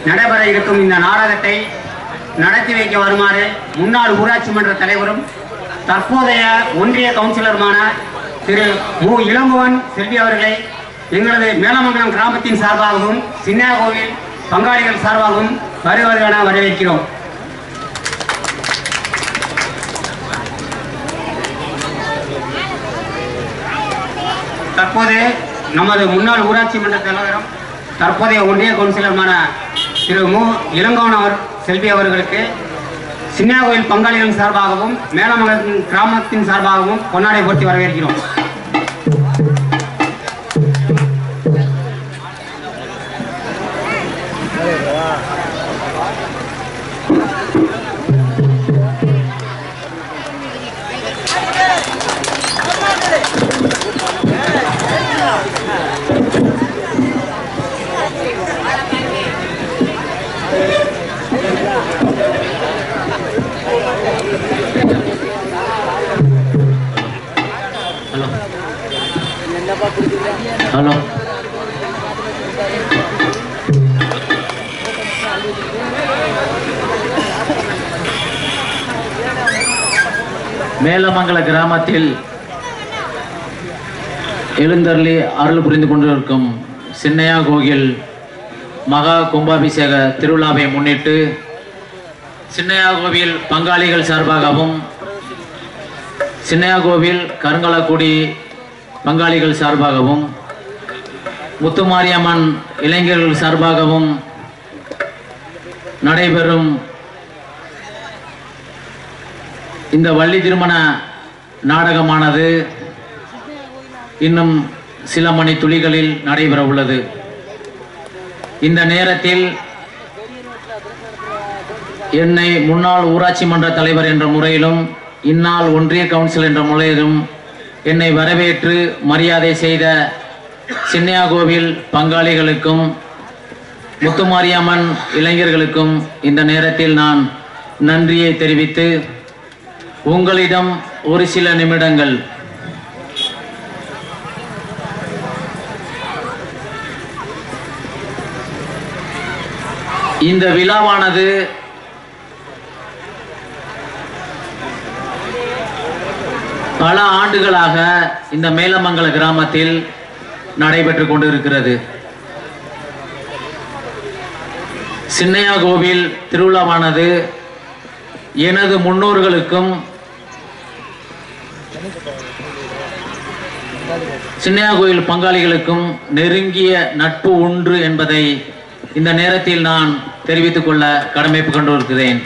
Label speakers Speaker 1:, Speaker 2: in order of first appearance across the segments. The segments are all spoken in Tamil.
Speaker 1: நடைபெற இருக்கும் இந்த நாடகத்தை நடத்தி வைக்க வருமாறு முன்னாள் ஊராட்சி மன்ற தலைவரும் தற்போதைய ஒன்றிய கவுன்சிலருமான திரு மு. இளங்குவன் செல்வி அவர்களை எங்களது மேலமங்கலம் கிராமத்தின் சார்பாகவும் சின்னாகோவில் பங்காளிகள் சார்பாகவும் வருவதென வரவேற்கிறோம். தற்போது நமது முன்னாள் ஊராட்சி மன்ற தலைவரும் தற்போதைய ஒன்றிய கவுன்சிலருமான திரு மு. இளங்கோவன் செல்வி அவர்களுக்கு சின்னாகோவில் பங்காளிகளின் சார்பாகவும் மேலமங்கலம் கிராமத்தின் சார்பாகவும் பொன்னாடை போர்த்தி வரவேற்கிறோம்.
Speaker 2: ஹலோ, மேலமங்கல கிராமத்தில் எழுந்தருளி அருள் புரிந்து கொண்டிருக்கும் சின்னையா கோயில் மகா கும்பாபிஷேக திருவிழாவை முன்னிட்டு சின்னையா கோவில் பங்காளிகள் சார்பாகவும் சின்னையா கோவில் கருங்கலக்குடி பங்காளிகள் சார்பாகவும் முத்துமாரியம்மன் இளைஞர்கள் சார்பாகவும் நடைபெறும் இந்த வள்ளி திருமண நாடகமானது இன்னும் சில மணி துளிகளில் நடைபெற உள்ளது. இந்த நேரத்தில் என்னை முன்னாள் ஊராட்சி மன்ற தலைவர் என்ற முறையிலும் இந்நாள் ஒன்றிய கவுன்சில் என்ற முறையிலும் என்னை வரவேற்று மரியாதை செய்த சின்னையா கோவில் பங்காளிகளுக்கும் முத்துமாரியம்மன் இளைஞர்களுக்கும் இந்த நேரத்தில் நான் நன்றியை தெரிவித்து உங்களிடம் ஒரு சில நிமிடங்கள் இந்த விழாவானது பல ஆண்டுகளாக இந்த மேலமங்கல கிராமத்தில் நடைபெற்றுக் கொண்டிருக்கிறது. சின்னையா கோவில் திருவிழாவானது எனது முன்னோர்களுக்கும் சின்னையா கோயில் பங்காளிகளுக்கும் நெருங்கிய நட்பு உண்டு என்பதை இந்த நேரத்தில் நான் தெரிவித்துக் கொள்ள கடமைப்பு கொண்டிருக்கிறேன்.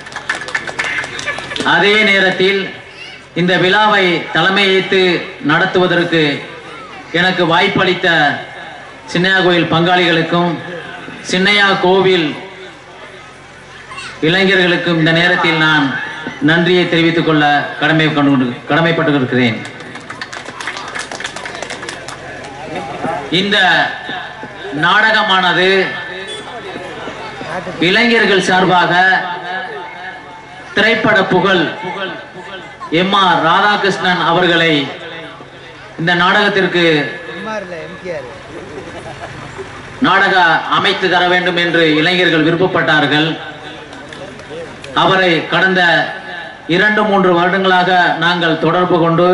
Speaker 2: அதே நேரத்தில் இந்த விழாவை தலைமையேற்று நடத்துவதற்கு எனக்கு வாய்ப்பளித்த சின்னையா கோயில் பங்காளிகளுக்கும் சின்னையா கோவில் இளைஞர்களுக்கும் இந்த நேரத்தில் நான் நன்றியை தெரிவித்துக் கொள்ள கடமைப்பட்டிருக்கிறேன். இந்த நாடகமானது இளைஞர்கள் சார்பாக திரைப்பட புகழ் எம்.ஆர். ராதாகிருஷ்ணன் அவர்களை இந்த நாடகத்திற்கு நாடக அமைத்து தர வேண்டும் என்று இளைஞர்கள் விருப்பப்பட்டார்கள். அவரை கடந்த 2-3 வருடங்களாக நாங்கள் தொடர்பு கொண்டு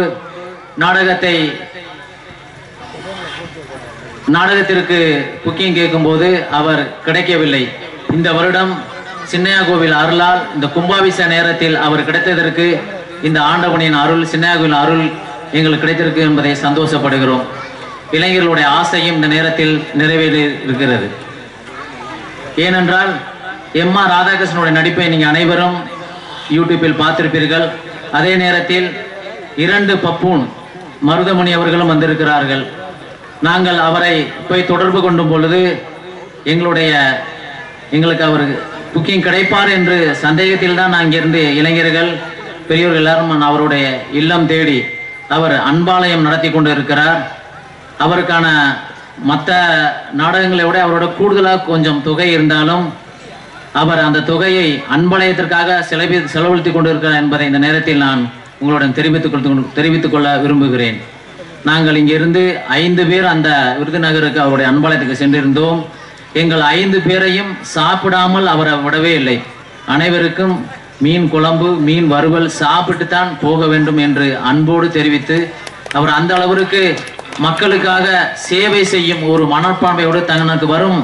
Speaker 2: நாடகத்திற்கு புக்கிங் கேட்கும்போது அவர் கிடைக்கவில்லை. இந்த வருடம் சின்னையா கோவில் அருளால் இந்த கும்பாபிஷேக நேரத்தில் அவர் கிடைத்ததற்கு இந்த ஆண்டவனின் அருள், சின்னையா கோவில் அருள் எங்களுக்கு கிடைத்திருக்கு என்பதை சந்தோஷப்படுகிறோம். இளைஞர்களுடைய ஆசையும் இந்த நேரத்தில் நிறைவேறி இருக்கிறது. ஏனென்றால் எம்.ஆர். ராதாகிருஷ்ணனுடைய நடிப்பை நீங்கள் அனைவரும் யூடியூப்பில் பார்த்திருப்பீர்கள். அதே நேரத்தில் 2 பப்பூன் மருதமணி அவர்களும் வந்திருக்கிறார்கள். நாங்கள் அவரை போய் தொடர்பு கொண்டும் பொழுது எங்களுக்கு அவர் புக்கிங் கிடைப்பார் என்று சந்தேகத்தில் தான் அங்கிருந்து இளைஞர்கள் பெரியவர்கள் எல்லாரும் அவருடைய இல்லம் தேடி அவர் அன்பாலயம் நடத்தி கொண்டு இருக்கிறார். அவருக்கான மற்ற நாடகங்களை விட அவரோட கூடுதலாக கொஞ்சம் தொகை இருந்தாலும் அவர் அந்த தொகையை அன்பாலயத்திற்காக செலவழித்துக் கொண்டிருக்கிறார் என்பதை இந்த நேரத்தில் நான் உங்களுடன் தெரிவித்துக் கொள்ள விரும்புகிறேன். நாங்கள் இங்கிருந்து 5 பேர் அந்த விருதுநகருக்கு அவருடைய அன்பாலயத்துக்கு சென்றிருந்தோம். எங்கள் 5 பேரையும் சாப்பிடாமல் அவரை விடவே இல்லை. அனைவருக்கும் மீன் குழம்பு, மீன் வறுவல் சாப்பிட்டு தான் போக வேண்டும் என்று அன்போடு தெரிவித்து, அவர் அந்த அளவிற்கு மக்களுக்காக சேவை செய்யும் ஒரு மனப்பான்மையோடு தனக்கு வரும்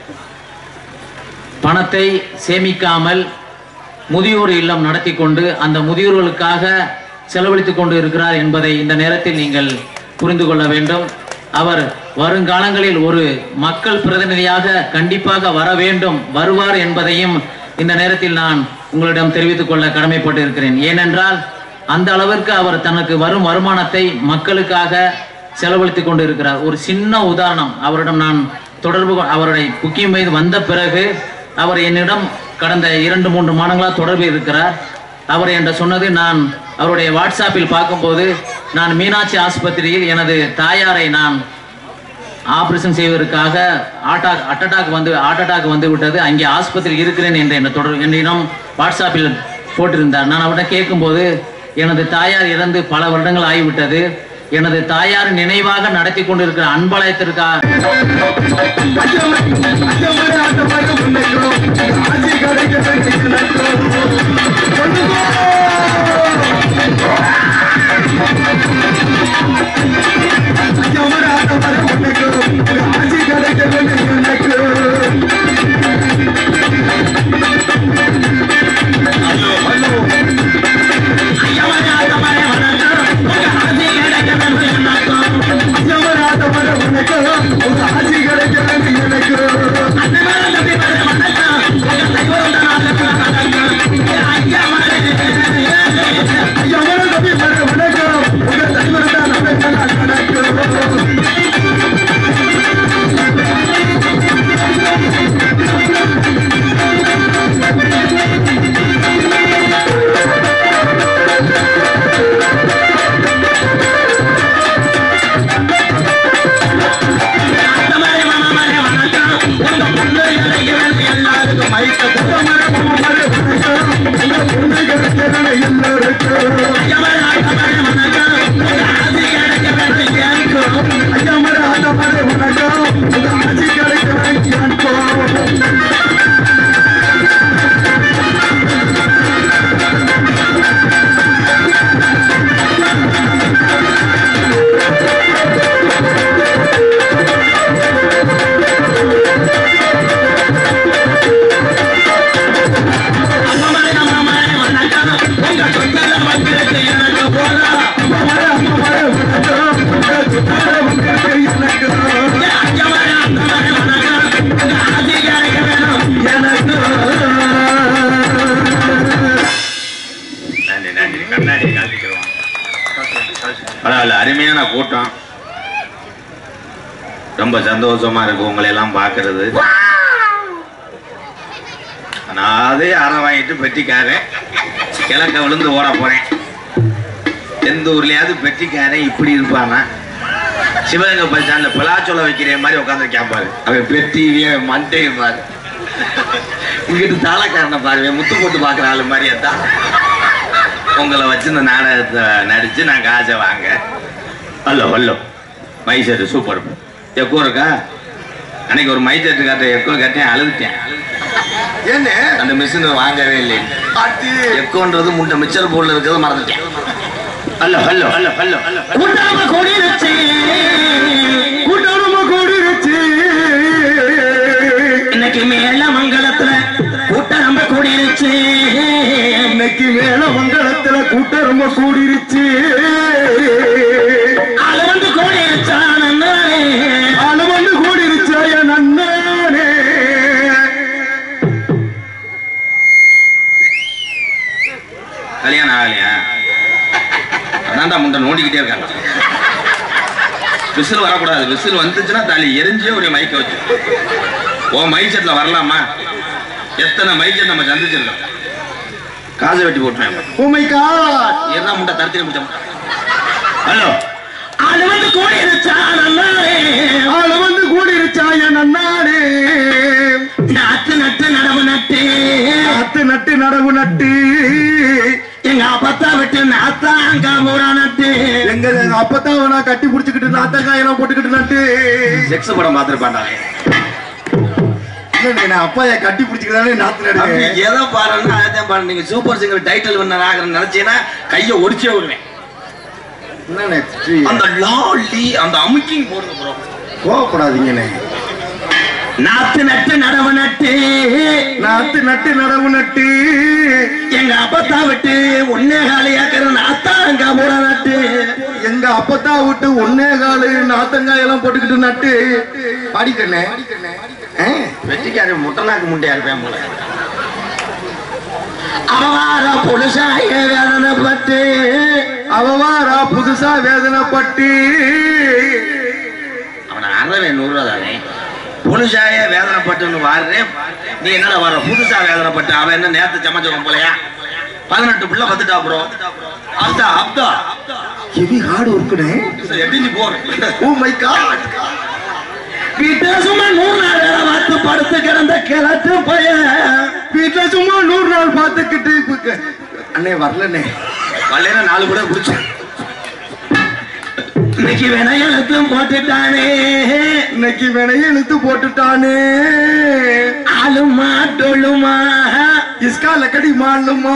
Speaker 2: பணத்தை சேமிக்காமல் முதியோர் இல்லம் நடத்தி கொண்டு அந்த முதியோர்களுக்காக செலவழித்துக் கொண்டு இருக்கிறார் என்பதை இந்த நேரத்தில் நீங்கள் புரிந்து கொள்ள வேண்டும். அவர் வருங்காலங்களில் ஒரு மக்கள் பிரதிநிதியாக கண்டிப்பாக வர வேண்டும், வருவார் என்பதையும் இந்த நேரத்தில் நான் உங்களிடம் தெரிவித்துக் கொள்ள கடமைப்பட்டு இருக்கிறேன். ஏனென்றால் அந்த அளவிற்கு அவர் தனக்கு வரும் வருமானத்தை மக்களுக்காக செலவழித்துக் கொண்டு இருக்கிறார். ஒரு சின்ன உதாரணம், அவரிடம் நான் அவருடைய புக்கியம் மீது வந்த பிறகு அவர் என்னிடம் கடந்த 2-3 மாதங்களாக தொடர்பு இருக்கிறார். அவர் என்று சொன்னது, நான் அவருடைய வாட்ஸ்அப்பில் பார்க்கும்போது, நான் மீனாட்சி ஆஸ்பத்திரியில் எனது தாயாரை நான் ஆபரேஷன் செய்வதற்காக ஹார்ட் அட்டாக் வந்து விட்டது, அங்கே ஆஸ்பத்திரி இருக்கிறேன் என்று என்னிடம் வாட்ஸ்அப்பில் போட்டிருந்தார். நான் அவர்கிட்ட கேட்கும்போது, எனது தாயார் இறந்து பல வருடங்கள் ஆகிவிட்டது, எனது தாயார் நினைவாக நடத்தி கொண்டிருக்கிற அன்பாலயத்திற்காக
Speaker 3: அருமையான கூட்டம், ரொம்ப சந்தோஷமா இருக்கு உங்களை எல்லாம் பாக்குறது. நான் அதே அரை வாங்கிட்டு பெட்டிக்காரன் கிழக்க விழுந்து ஓட போறேன். எந்த ஊர்லயாவது பெட்டிக்காரன் இப்படி இருப்பானா? சிவகங்கை பஸ் ஸ்டாண்ட்ல பிளாச்சோல வைக்கிற மாதிரி உட்காந்து கேட்பாரு. அவன் பெட்டியே மண்டையும் பாரு, இங்கிட்டு தாளக்காரனை பாரு, முத்து போட்டு பாக்குற ஆளு மாதிரியே தான் உங்களை வச்சு இந்த நாடகத்தை நடிச்சு நான் காசை வாங்க. ஹலோ மைசெட்டு சூப்பர் எக்கோ இருக்கா? அன்னைக்கு ஒரு மைசெட்டு காட்ட எக்கோ கட்டேன், அழுதுட்டேன். என்ன அந்த மிஷின் வாங்கவே இல்லை. எக்கோன்றது முட்டை மிச்சர் போர்டில் இருக்கிறது மறந்துட்டேன். ஹலோ கூட்டாம கூடிருச்சு இன்னைக்கு மேல மங்களத்துல கூட்டம் ரொம்ப கூடிருச்சு. இன்னைக்கு மேல மங்களத்துல கூட்டம் ரொம்ப கூடிருச்சு. அது வந்து கூடிருச்சா நன்னானே, அது வந்து கூடிருச்சா நன்னானே. கல்யாணம் ஆகலையா? அதான்டா முண்டை நோண்டிக்கிட்டே இருக்காங்க. விசில் வரக்கூடாது, விசில் வந்துச்சுன்னா தாலி எரிஞ்சே ஒரு மைக்க வச்சு. ஓ மைக் செட்ல வரலாமா? எத்தனை மைக் செட் நம்ம சந்திச்சிருக்கோம். காசை வெட்டி போட்டுருவேன். ஓ மை காட், என்ன முண்டை தரத்தி முடிச்சோம். ஹலோ, ஆளு வந்து கூடிருச்சா நன்னாரே, ஆளு வந்து கூடிருச்சா என் நன்னாரே. நாத்து நட்டு நடவு நட்டு, நாத்து நட்டு நடவு நட்டு. எங்க அப்பத்தா விட்டு நாத்தாங்க மூரா நட்டு. எங்க அப்பத்தாவ கட்டி புடிச்சுக்கிட்டு நாத்தங்காயெல்லாம் போட்டுக்கிட்டு நட்டு. செக்ஸ் படம் பார்த்துருப்பாண்டா.
Speaker 4: அப்பா என் கட்டி பிடிச்சிக்கிறானே நாத்துல
Speaker 3: எதை பாருன்னா அதான் பாரு. நீங்க சூப்பர் சிங்கர் டைட்டில் வின்னர் ஆகிறேன்னு நினைச்சீங்கன்னா கையை ஒடிச்சே விடுவேன். அந்த லாலி அந்த அமுக்கிங் போடுங்க ப்ரோ.
Speaker 4: கோவப்படாதீங்கண்ணே.
Speaker 3: நாத்து நட்டு நடவு நட்டு
Speaker 4: நாத்து நட்டு நடவு நட்டு
Speaker 3: எங்க அப்பத்தா விட்டு ஒன்னே காலி ஏக்கர் நாத்தாங்க மூட நட்டு
Speaker 4: எங்க அப்பத்தா விட்டு ஒன்னே காலு நாத்தங்காய் எல்லாம் போட்டுக்கிட்டு நட்டு பாடிட்டேனே.
Speaker 3: வெற்றிக்கார முட்டநாக்கு முட்டையா இருப்பேன் போல. அவவாரா புதுசாக வேதனைப்பட்டு
Speaker 4: அவவாரா புதுசா வேதனைப்பட்டு
Speaker 3: அவனை அறவே 100 ரூபா தானே. புதுசாய வேதனைப்பட்டுன்னு வாடுறேன். நீ என்னடா வர புதுசா வேதனைப்பட்டு? அவன் என்ன நேரத்தை சமைச்சவன் போலையா? 18 பிள்ளை பத்துட்டா ப்ரோ. அப்தா அப்தா
Speaker 4: ஹெவி ஹார்ட் ஒர்க்குனே.
Speaker 3: எடிஞ்சு போறேன்.
Speaker 4: Oh my god.
Speaker 3: வீட்டுல சும்மா 100 நாள் வேலை பார்த்து படுத்து கிடந்த கிழட்டு பையன்.
Speaker 4: வீட்டுல சும்மா 100 நாள் பார்த்துக்கிட்டு அண்ணே வரலண்ணே.
Speaker 3: வரல 4 கூட குடிச்சேன். இன்னைக்கு வேணா எழுத்து போட்டுட்டானே.
Speaker 4: இன்னைக்கு வேணா எழுத்து போட்டுட்டானே.
Speaker 3: ஆளுமா டொழுமா
Speaker 4: இஸ்கா லக்கடி மாலுமா.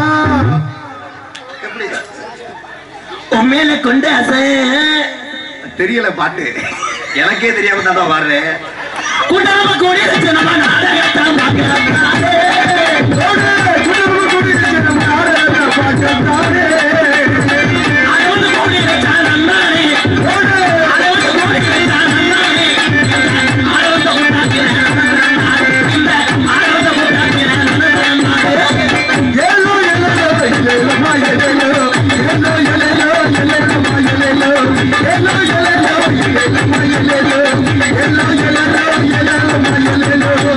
Speaker 3: உண்மையில கொண்டு அசை
Speaker 4: தெரியல பாட்டு.
Speaker 3: எனக்கே தெரியாம தான் பாடுறேன்.
Speaker 4: குடாம கூடி நம்ம நாடகத்தை பார்க்கறானே. குடாம கூடி நம்ம நாடகத்தை பார்க்கறானே.
Speaker 3: அருண் கூடி வச்சானே. அருண் கூடி வச்சானே. அருண் கூடாக்கினே. அருண் கூடாக்கினே.
Speaker 4: ஏலோ ஏலோ ஏலோ மாயேலோ ஏலோ ஏலோ ஏலோ மாயேலோ ஏலோ ஏலோ ஏலோ மாயேலோ ஏலோ ஏலோ ஏலோ மாயேலோ.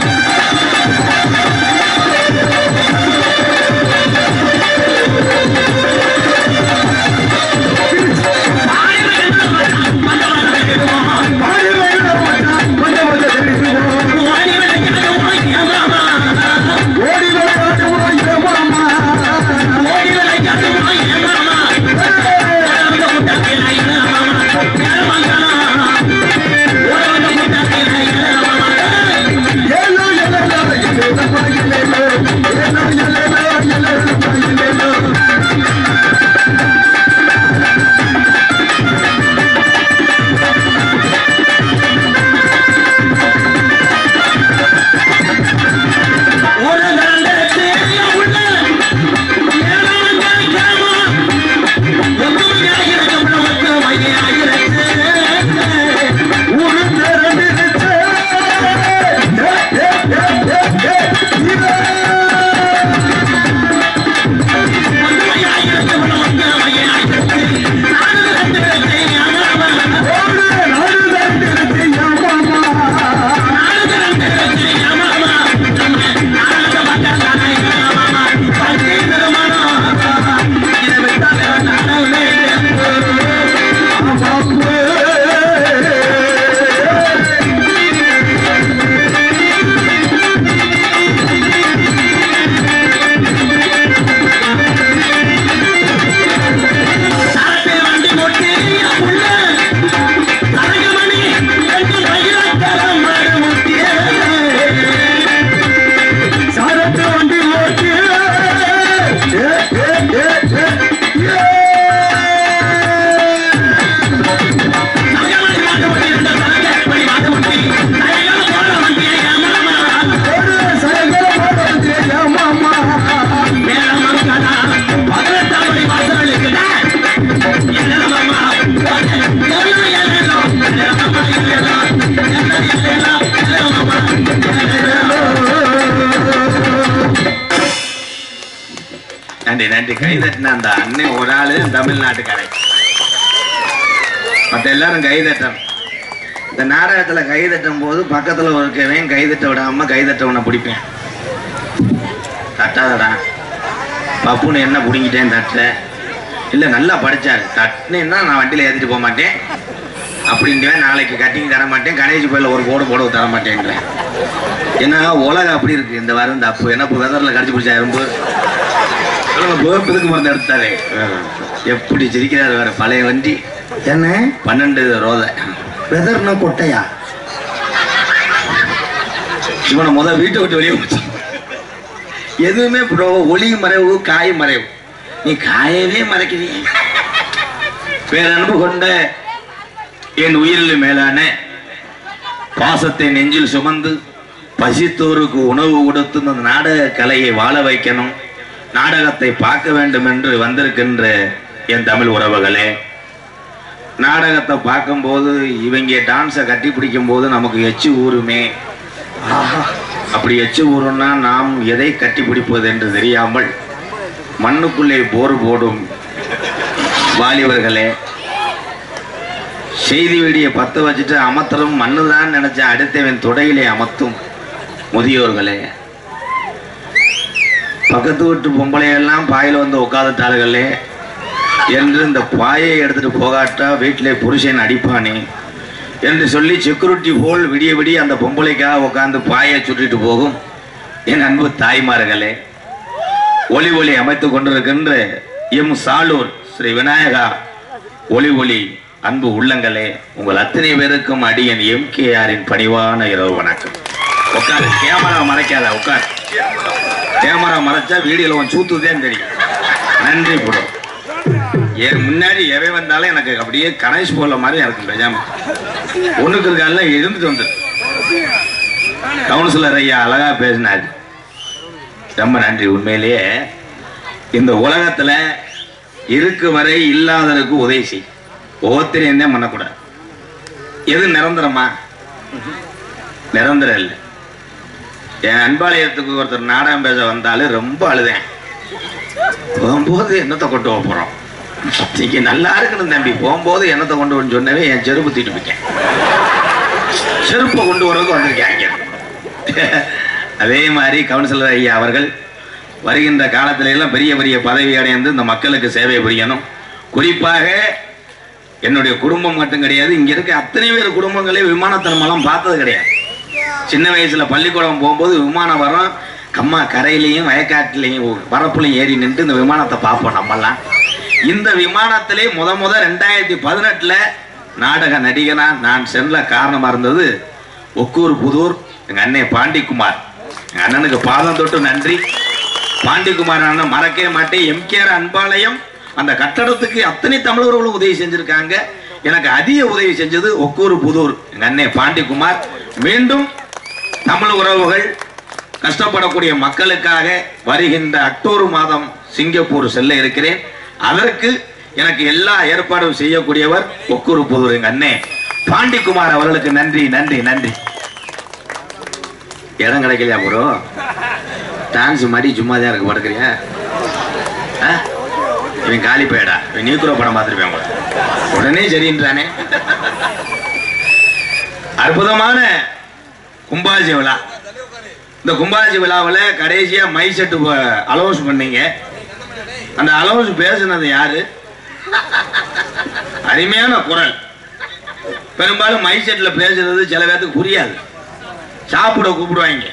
Speaker 3: நன்றி நன்றி. கை தட்டின அந்த அண்ணன் ஒரு ஆளு தமிழ்நாட்டுக்காரன். மற்ற எல்லாரும் கை தட்டணும். இந்த நாடகத்துல கை தட்டும் போது பக்கத்துல இருக்கவன் கை தட்ட விடாம கை தட்டவனை பிடிப்பேன். தட்டாதடா பப்புன்னு என்ன பிடிங்கிட்டேன் தட்டுற இல்லை நல்லா படிச்சாரு தட்டுனேன்னா நான் வண்டியில ஏற்றிட்டு போக மாட்டேன் அப்படின்ட்டுவேன். நாளைக்கு கட்டிங் தர மாட்டேன். கணேஷ் கோயில ஒரு போட தர மாட்டேன்றேன். ஏன்னா உலகம் அப்படி இருக்கு. இந்த வாரம் இந்த அப்பு என்ன வெதர்ல கடிச்சு பிடிச்சா எறும்பு புதுக்கு மருந்து எடுத்தாரு. எப்படி சிரிக்கிறாரு வேற. பழைய வண்டி
Speaker 4: என்ன
Speaker 3: 12 ரோதை
Speaker 4: வெதர்னா கொட்டையா?
Speaker 3: இவனை வீட்டை விட்டு வெளியே போச்சு. எதுவுமே ஒளி மறைவு காய் மறைவு. நீ காயவே மறைக்கிறீங்க. பேரன்பு கொண்ட என் உயிரில் மேலான பாசத்தை நெஞ்சில் சுமந்து பசித்தோருக்கு உணவு கொடுத்து இந்த நாடக கலையை வாழ வைக்கணும், நாடகத்தை பார்க்க வேண்டும் என்று வந்திருக்கின்ற என் தமிழ் உறவுகளே, நாடகத்தை பார்க்கும்போது இவங்க டான்ஸை கட்டி பிடிக்கும் போது நமக்கு எச்சு ஊருமே. அப்படி எச்சு ஊருன்னா நாம் எதை கட்டி பிடிப்பது என்று தெரியாமல் மண்ணுக்குள்ளே போர் போடும் வாலிபர்களே, செய்தி வெடியை பத்த வச்சுட்டு அமர்த்தரும் மண்ணுதான் நினைச்ச அடுத்தவன் தொடையிலே அமர்த்தும் முதியோர்களே, பக்கத்து வீட்டு பொம்பளையெல்லாம் பாயில் வந்து உட்காந்துட்டார்களே என்று இந்த பாயை எடுத்துட்டு போகாட்டா வீட்டிலே புருஷன் அடிப்பானே என்று சொல்லி செக்யூரிட்டி போல் விடிய விடிய அந்த பொம்பளைக்காக உட்காந்து பாயை சுட்டிட்டு போகும் என் அன்பு தாய்மார்களே, ஒளி ஒளி அமைத்துக் கொண்டிருக்கின்ற எம் சாலூர் ஸ்ரீ விநாயகா ஒளி ஒளி அன்பு உள்ளங்களே, உங்கள் அத்தனை பேருக்கும் அடியன் MKRின் பணிவான இரவு வணக்கம். உட்காரு, கேமரா மறைக்காத, உட்காரு. கேமரா மறைச்சா வீடியோல உன் சூத்துதான் தெரியும். நன்றி போடும். என் முன்னாடி எவை வந்தாலும் எனக்கு அப்படியே கணேஷ் போல மாதிரி எனக்கு பெஜாம ஒண்ணுக்கு இருக்கால எழுந்துட்டு வந்து கவுன்சிலர் ஐயா அழகா பேசினாரு. ரொம்ப நன்றி. உண்மையிலேயே இந்த உலகத்துல இருக்கு வரை இல்லாதருக்கு உதவி செய். ஒவ்வொருத்தரையும் தான் பண்ணக்கூடாது. எது நிரந்தரமா? நிரந்தரம் இல்லை. என் அன்பாலயத்துக்கு ஒருத்தர் நாடகம் பேச வந்தாலும் ரொம்ப அழுதேன். போகும்போது என்னத்தை கொண்டு போறோம், நீங்க நல்லா இருக்கணும் தம்பி, போகும்போது என்னத்தை கொண்டு வந்து சொன்னவே என் செருப்பு தூக்கிட்டு போயிட்டேன். செருப்பை கொண்டு வரதுக்கு வந்திருக்கேன். அதே மாதிரி கவுன்சிலர் ஐயா அவர்கள் வருகின்ற காலத்தில எல்லாம் பெரிய பெரிய பதவி அடைந்து இந்த மக்களுக்கு சேவை புரியணும். குறிப்பாக என்னுடைய குடும்பம் மட்டும் கிடையாது, இங்க இருக்க அத்தனை பேர் குடும்பங்களே விமானத்தனமெல்லாம் பார்த்தது கிடையாது. சின்ன வயசுல பள்ளிக்கூடம் போகும்போது விமானம் வரும், கம்மா கரையிலையும் வயக்காட்டிலையும் வரப்புலையும் ஏறி நின்று இந்த விமானத்தை பார்ப்போம் நம்மெல்லாம். இந்த விமானத்திலே முத 2018 நாடக நடிகனா நான் சென்ற காரணமா இருந்தது ஒக்கூர் புதூர் எங்க அண்ணன் பாண்டிக்குமார். எங்க அண்ணனுக்கு பாதம் தொட்டு நன்றி. பாண்டிக்குமார் அண்ணன் மறக்கவே மாட்டேன். MKR அன்பாலயம் அந்த கட்டடத்துக்கு அத்தனை தமிழர்களும் உதவி செஞ்சிருக்காங்க. எனக்கு அதிக உதவி செஞ்சது ஒக்கூர் புதூர் எங்க அண்ணன் பாண்டிக்குமார். மீண்டும் தமிழ் உறவுகள் கஷ்டப்படக்கூடிய மக்களுக்காக வருகின்ற அக்டோபர் மாதம் சிங்கப்பூர் செல்ல இருக்கிறேன். அதற்கு எனக்கு எல்லா ஏற்பாடும் செய்யக்கூடியவர் ஒக்கூர் புதூர் எங்க அண்ணே பாண்டிக்குமார் அவர்களுக்கு நன்றி நன்றி நன்றி. இடம் கிடைக்கலையா ப்ரோ? டான்ஸ் மாதிரி சும்மாதான் இருக்கு, படுக்கிறியா? இவன் காலி போயடா, இவன் நீக்குற படம் பார்த்துருப்பேன் உடனே சரின்றானே. அற்புதமான கும்பாஜி விழா. இந்த கும்பாஜி விழாவில் கடைசியா மை செட்டு அலௌன்ஸ் பண்ணீங்க. அந்த அலௌன்ஸ் பேசுனது யாரு? அருமையான குரல். பெரும்பாலும் மை செட்ல பேசுறது சில பேருக்கு புரியாது. சாப்பிட கூப்பிடுவாங்க,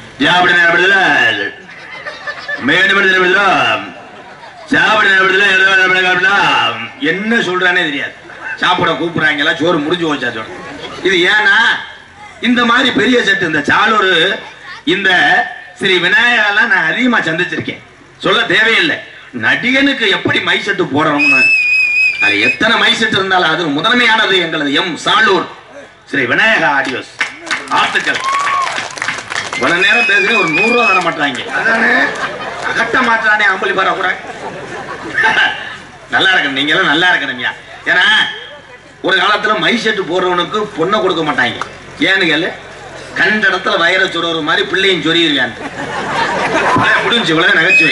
Speaker 3: என்ன சொல்றானே தெரியாது. சாப்பிட கூப்பிடுறாங்களா, சோறு முடிஞ்சு போச்சா சொல்ற. இது ஏன்னா இந்த மாதிரி பெரிய செட்டு இந்த சாலூர் இந்த ஸ்ரீ விநாயகெல்லாம் நான் அதிகமா சந்திச்சிருக்கேன். சொல்ல தேவையில்லை. நடிகனுக்கு எப்படி மை செட்டு போடணும்னு அது எத்தனை மை செட்டு இருந்தாலும் அது முதன்மையானது எங்களது எம் சாலூர் ஸ்ரீ விநாயகா ஆடியோஸ். ஆர்த்துக்கள். இவ்வளவு நேரம் பேசுறேன், ஒரு 100 ரூபா தர மாட்டாங்க. அதானே அகட்ட மாட்டானே அம்பளி பாரா கூட. நல்லா இருக்கணும், நீங்க எல்லாம் நல்லா இருக்கணுங்க. ஏன்னா ஒரு காலத்துல மை செட்டு போடுறவனுக்கு பொண்ணை கொடுக்க மாட்டாங்க. ஏன்னு கேளு, கண்ட இடத்துல வயிற சொல்ற மாதிரி பிள்ளையும் சொரியிருக்கான். முடிஞ்சு இவ்வளவு நகைச்சுவை.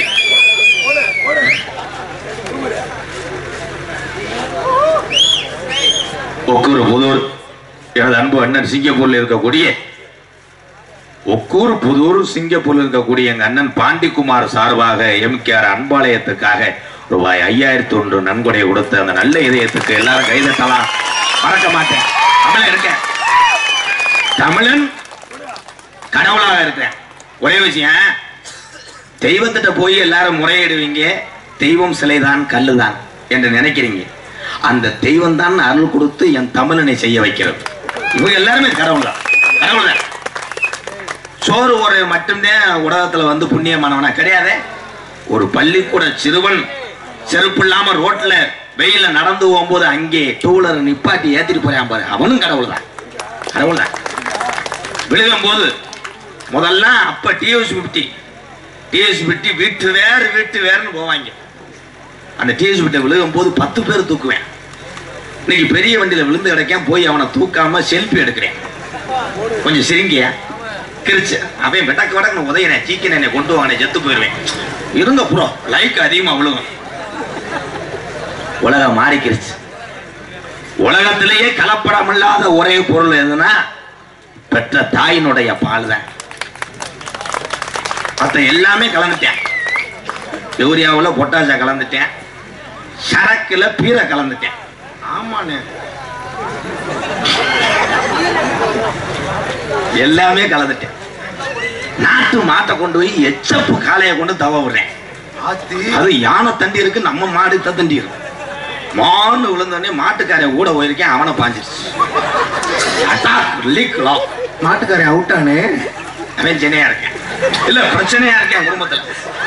Speaker 3: ஒக்கூர் புதூர் எனது அன்பு அண்ணன் சிங்கப்பூர்ல இருக்கக்கூடிய ஒக்கூர் புதூர் சிங்கப்பூர்ல இருக்கக்கூடிய எங்க அண்ணன் பாண்டிக்குமார் சார்பாக MKR அன்பாலயத்துக்காக ரூபாய் 5001 நன்கொடை கொடுத்த அந்த நல்ல இதயத்துக்கு எல்லாரும் கைதட்டலாம். மறக்க மாட்டேன். தமிழன் இருக்கேன், தமிழன் கடவுளாக இருக்கிறேன். ஒரே விஷயம், தெய்வத்திட்ட போய் எல்லாரும் முறையிடுவீங்க, தெய்வம் சிலைதான் கல்லுதான் என்று நினைக்கிறீங்க. அந்த தெய்வம் தான் அருள் கொடுத்து என் தமிழனை செய்ய வைக்கிறது. இவங்க எல்லாருமே கடவுள் தான், கடவுள் தான். சோறு ஒரு மட்டும்தான் உலகத்துல வந்து புண்ணியமானவனா கிடையாது. ஒரு பள்ளிக்கூட சிறுவன் செருப்பு இல்லாம ரோட்ல வெயில நடந்து போகும்போது அங்கே டூலர் நிப்பாட்டி ஏத்திட்டு போறான் பாரு, அவனும் கடவுள் தான். கடவுள் தான். விழுகும் போது முதல்ல அப்ப டிஎஸ்50 வீட்டு வேறுன்னு போவாங்க. அந்த டிஎஸ்50 விழுகும் போது 10 பேர் தூக்குவேன். இன்னைக்கு பெரிய வண்டியில விழுந்து கிடைக்காம போய் அவனை தூக்காம செல்ஃபி எடுக்கிறேன். கொஞ்சம் சிரிங்கியா கிரிச்சு அவன் வெட்டக்கு வடக்கு உதயினேன் சீக்கிரம் என்னை கொண்டு வாங்க, செத்து போயிருவேன். இருங்க புறம் லைக் அதிகமா விழுகும். உலகம் மாறிக்கிருச்சு. உலகத்திலேயே கலப்படம் இல்லாத ஒரே பொருள் எதுனா பெற்ற தாயினுடைய பால் தான். மற்ற எல்லாமே கலந்துட்டேன். யூரியாவுல பொட்டாசா கலந்துட்டேன், சரக்குல பீரை கலந்துட்டேன். ஆமாண்ணே, எல்லாமே கலந்துட்டேன். நாட்டு மாட்டை கொண்டு போய் எச்சப்பு காளையை கொண்டு தவ விடுறேன். அது யானை தண்டி இருக்கு, நம்ம மாடு தண்டி இருக்கு. மான்னு விழுந்தோடனே மாட்டுக்காரை கூட போயிருக்கேன், அவனை பாஞ்சிருச்சு.
Speaker 4: மாட்டுக்காரன் அவுட்டானே,
Speaker 3: அவன் சென்னையா இருக்கேன். இல்ல பிரச்சனையா இருக்கேன் குடும்பத்துல.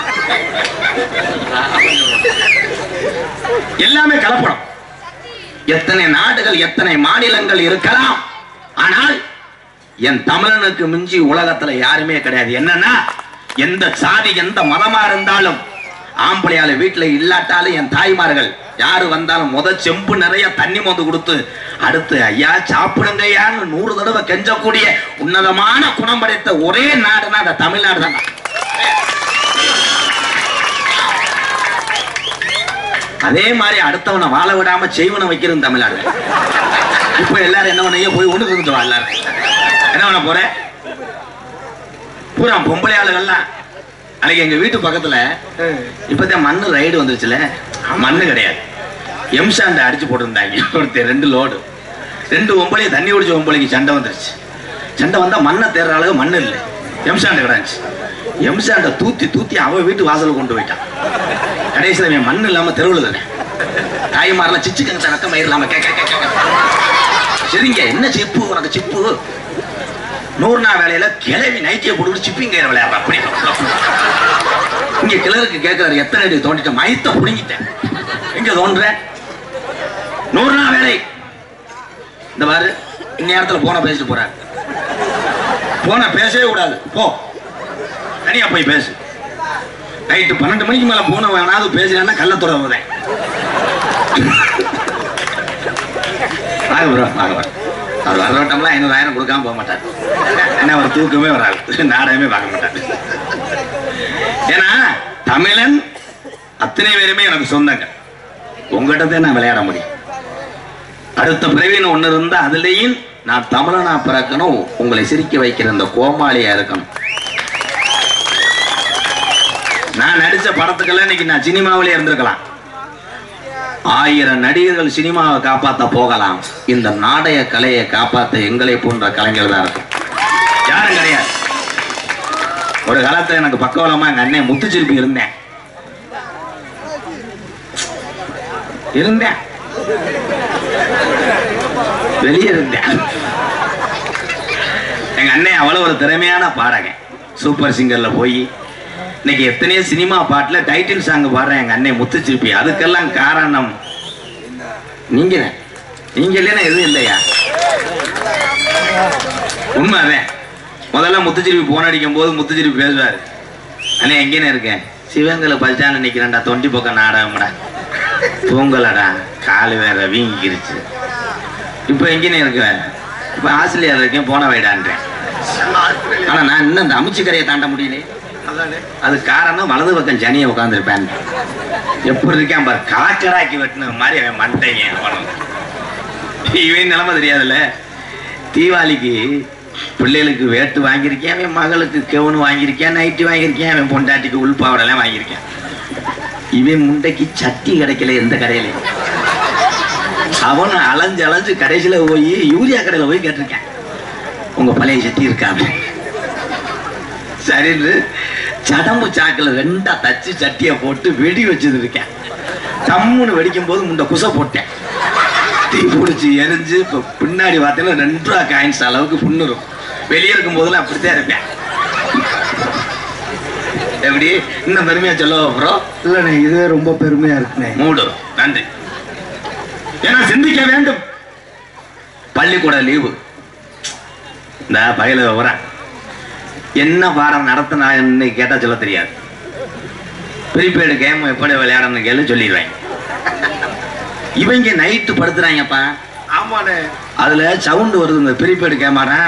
Speaker 3: எல்லாமே கலப்படம். எத்தனை நாடுகள் எத்தனை மாநிலங்கள் இருக்கலாம், ஆனால் என் தமிழனுக்கு மிஞ்சி உலகத்துல யாருமே கிடையாது. என்னன்னா எந்த சாதி எந்த மதமா இருந்தாலும் ஆம்பளையால வீட்டுல இல்லாட்டாலும் என் தாய்மார்கள் யாரு வந்தாலும் செம்பு நிறைய தண்ணி மொந்து கொடுத்து அடுத்து ஐயா சாப்பிடுங்கய்யான்னு 100 தடவை கெஞ்சக்கூடிய உன்னதமான குணம் படைத்த ஒரே நாடுனா அந்த தமிழ்நாடு தான். அதே மாதிரி அடுத்தவனை வாழ விடாம செய்வனை வைக்கிறது தமிழ்நாடு. இப்ப எல்லாரும் என்ன பண்ண போய் ஒண்ணு இருந்துட்டு எல்லாரும் என்ன பண்ண போற பூரா பொம்பளை ஆளுகள்லாம். அன்னைக்கு எங்க வீட்டு பக்கத்துல இப்பதான் மண்ணு ரைடு வந்துருச்சுல, மண்ணு கிடையாது, எம்சாண்டை அடிச்சு போட்டிருந்தாங்க. ஒருத்தர் 2 லோடு 2 ஒம்பளையும் தண்ணி குடிச்ச ஒம்பளைக்கு சண்டை வந்துருச்சு. சண்டை வந்தா மண்ணை தேர்ற அளவு மண்ணு இல்லை, எம்சாண்டை கிடந்துச்சு. எம்சாண்டை தூத்தி அவன் வீட்டு வாசல் கொண்டு போயிட்டான். கடைசியில் மண் இல்லாம தெருவில் தானே தாய்மாரெல்லாம் சிச்சுக்கங்க நக்க மயிர் இல்லாம சரிங்க என்ன சிப்பு உனக்கு சிப்பு 100 நாள் வேலையில கிளவி நைட்டியை போட்டு சிப்பிங்க விளையாடுற. அப்படி இங்க கிளருக்கு கேட்கிறாரு எத்தனை அடி தோண்டிட்ட மயத்தை புடுங்கிட்டேன், எங்க தோன்ற 100 நாள் வேலை. இந்த பாரு இந்நேரத்துல போன பேசிட்டு போறாரு, போன பேசவே கூடாது, போ தனியா போய் பேசு. நைட்டு 12 மணிக்கு மேல போன வேணாவது பேசுறேன்னா கள்ள தொடர்றேன். அவர் வரவட்டம்லாம் 500,000 கொடுக்காம போக மாட்டார். ஏன்னா அவர் தூக்கமே வராது, நாடகமே பார்க்க மாட்டார். ஏன்னா தமிழன் அத்தனை பேருமே எனக்கு சொந்தங்க. உங்ககிட்ட நான் விளையாட முடியும். அடுத்த பிறவின்னு ஒண்ணு இருந்தா அதுலயும் நான் தமிழனா பிறக்கணும், உங்களை சிரிக்க வைக்கிற அந்த கோமாளியா இருக்கணும். நான் நடிச்ச படத்துக்கெல்லாம் இன்னைக்கு நான் சினிமாவிலே இருந்திருக்கலாம். 1000 நடிகர்கள் சினிமாவை காப்பாற்ற போகலாம், இந்த நாடக கலையை காப்பாற்ற எங்களை போன்ற கலைஞர்கள் தான் இருக்கும், யாரும் கிடையாது. ஒரு காலத்துல எனக்கு பக்கவலமா எங்க அண்ணன் முத்துச்சிருப்பி இருந்தேன் வெளியே இருந்தேன். எங்க அண்ணன் அவ்வளவு ஒரு திறமையான பாடகன், சூப்பர் சிங்கர்ல போய் இன்னைக்கு எத்தனையோ சினிமா பாட்டுல டைட்டில் சாங் பாடுறேன் எங்க அண்ணன் முத்துச்சிருப்பி. அதுக்கெல்லாம் காரணம் நீங்க இல்லைன்னா எதுவும் இல்லையா? உண்மைதான். முதல்ல முத்துச்சிருப்பி போன் அடிக்கும் போது முத்துச்சிருப்பி பேசுவாரு, அண்ணே எங்கேன்னு இருக்கேன், சிவங்களை பச்சான்னு நிக்கிறேன்டா, தொண்டி பக்கம் நாடகம்டா, தூங்கலடா, காலு வேற வீங்கிருச்சு. இப்ப எங்கேன்னு இருக்கேன், இப்ப ஆஸ்திரேலியாவில் இருக்கேன், போன வைடான்றேன். ஆனா நான் இன்னும் இந்த அமைச்சுக்கரையை தாண்ட முடியல. அது காரணம் வலது பக்கம் ஜனியை உட்காந்துருப்பேன். எப்படி இருக்கான் பாரு, கலக்கடாக்கி வெட்டின மாதிரி அவன் மண்டைங்க. இவன் நிலைமை தெரியாதுல்ல. தீபாவளிக்கு பிள்ளைகளுக்கு வேட்டு வாங்கியிருக்கேன், அவன் மகளுக்கு கெவுனு வாங்கியிருக்கேன், நைட்டி வாங்கியிருக்கேன், அவன் பொண்டாட்டிக்கு உள்பாவடெல்லாம் வாங்கியிருக்கேன். இவன் முண்டைக்கு சட்டி கிடைக்கல எந்த கடையிலையும். அவன் அலைஞ்சு கடைசியில போய் யூரியா கடையில போய் கேட்டிருக்கேன், உங்க பழைய சட்டி இருக்கா? சரின்னு சடம்பு சாக்கில் 2ஆ தச்சு சட்டியை போட்டு வெடி வச்சது இருக்கேன். தம்முன்னு வெடிக்கும் போது முண்டை குசை போட்டேன், தீ பிடிச்சி எரிஞ்சு. இப்போ பின்னாடி பார்த்தீங்கன்னா 2 ரூபா காயின்ஸ் அளவுக்கு புண்ணுரும். வெளியே இருக்கும் போதெல்லாம் அப்படித்தான் இருப்பேன். எப்படி இன்னும் பெருமையா சொல்ல ப்ரோ?
Speaker 4: இல்லண்ணே இதுவே ரொம்ப பெருமையா இருக்குண்ணே.
Speaker 3: மூடு. நன்றி. ஏன்னா சிந்திக்க வேண்டும். பள்ளிக்கூட லீவு. இந்த பயில வரேன், என்ன பாடம் நடத்தினான்னு கேட்டா சொல்ல தெரியாது. ப்ரீபெய்டு கேம் எப்படி விளையாடணும்னு கேள்வி சொல்லிடுவேன். இவங்க நைட்டு படுத்துறாங்கப்பா.
Speaker 4: ஆமாண்ணே.
Speaker 3: அதுல சவுண்டு வருது. இந்த ப்ரீபெய்டு கேமாரா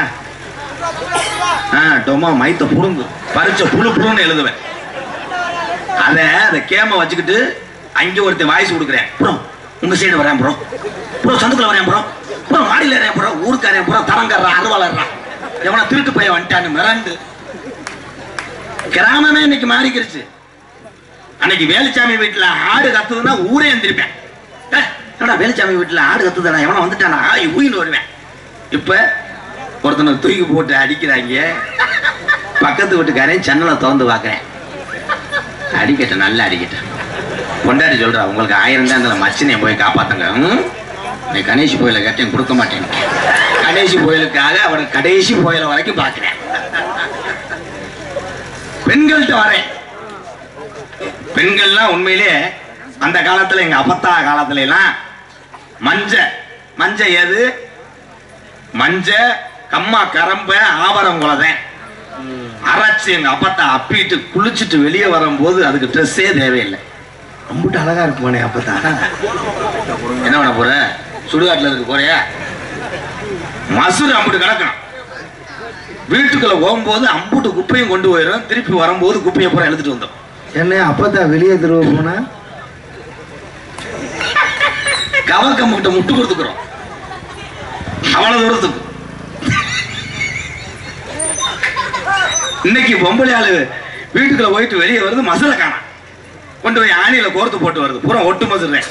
Speaker 3: டொமா மைத்த புடுங்கு பறிச்ச புழு புழுன்னு எழுதுவேன். அந்த கேம வச்சுக்கிட்டு அங்கே ஒருத்தன் வாய்ஸ் கொடுக்குறேன். ப்ரோ உங்க சைடு வரேன் ப்ரோ, ப்ரோ சந்துக்குள்ள வரேன் ப்ரோ, ப்ரோ மாடியில் வரேன் ப்ரோ, ஊருக்காரன் ப்ரோ, தரங்கறான் அருவாளர்றான், எவனா திருட்டு போய் வந்துட்டான்னு மிரண்டு. கிராமமே இன்னைக்கு மாறிக்கிருச்சு. அன்னைக்கு வேலுச்சாமி வீட்டுல ஆடு கத்துதுன்னா ஊரே எந்திரிப்பேன். வேலுச்சாமி வீட்டுல ஆடு கத்துதானா, எவனா வந்துட்டானா ஊயின்னு வருவேன். இப்ப ஒருத்தனை தூக்கி போட்டு அடிக்கிறாங்க. பக்கத்து வீட்டுக்காரன் ஜன்னலை திறந்து பார்க்கிறேன். அடிக்கட்டும், நல்லா அடிக்கட்டும். கொண்டாடி சொல்றா, உங்களுக்கு 1000 தான் இந்த மச்சினை போய் காப்பாத்துங்க. நீ கணேசி கோயில கேட்டேன் கொடுக்க மாட்டேன். கணேசி கோயிலுக்காக அவனை கடைசி கோயில வரைக்கும் பார்க்கிறேன். பெண்கள்கிட்ட வரேன். பெண்கள்லாம் உண்மையிலே அந்த காலத்துல எங்க அப்பத்தா காலத்துல எல்லாம் மஞ்ச ஏது மஞ்ச கம்மா கரம்ப ஆபரம் குலதேன் அரைச்சு எங்க அப்பத்தா அப்பிட்டு குளிச்சுட்டு வெளியே வரும்போது அதுக்கு ட்ரெஸ்ஸே தேவையில்லை.
Speaker 4: ரொம்ப அழகா இருக்குமானே அப்பத்தா.
Speaker 3: என்ன பண்ண போற? சுடுகாட்டுல இருக்கு போறியா? மசூர் அம்புட்டு கிடக்கணும். வீட்டுக்குள்ள போகும்போது அம்புட்டு குப்பையும் கொண்டு போயிடும். திருப்பி வரும்போது குப்பையை பூரா எழுதிட்டு வந்தோம்.
Speaker 4: என்ன அப்பத்தா வெளியே திரும்ப போனா
Speaker 3: கவக்கம்கிட்ட முட்டு கொடுத்துக்கிறோம். அவ்வளவு தூரத்துக்கு. இன்னைக்கு பொம்பளை ஆளு வீட்டுக்குள்ள போயிட்டு வெளியே வருது, மசுரை காணாம். கொண்டு போய் ஆணியில கோர்த்து போட்டு வருது. பூரா ஒட்டு மசுறேன்.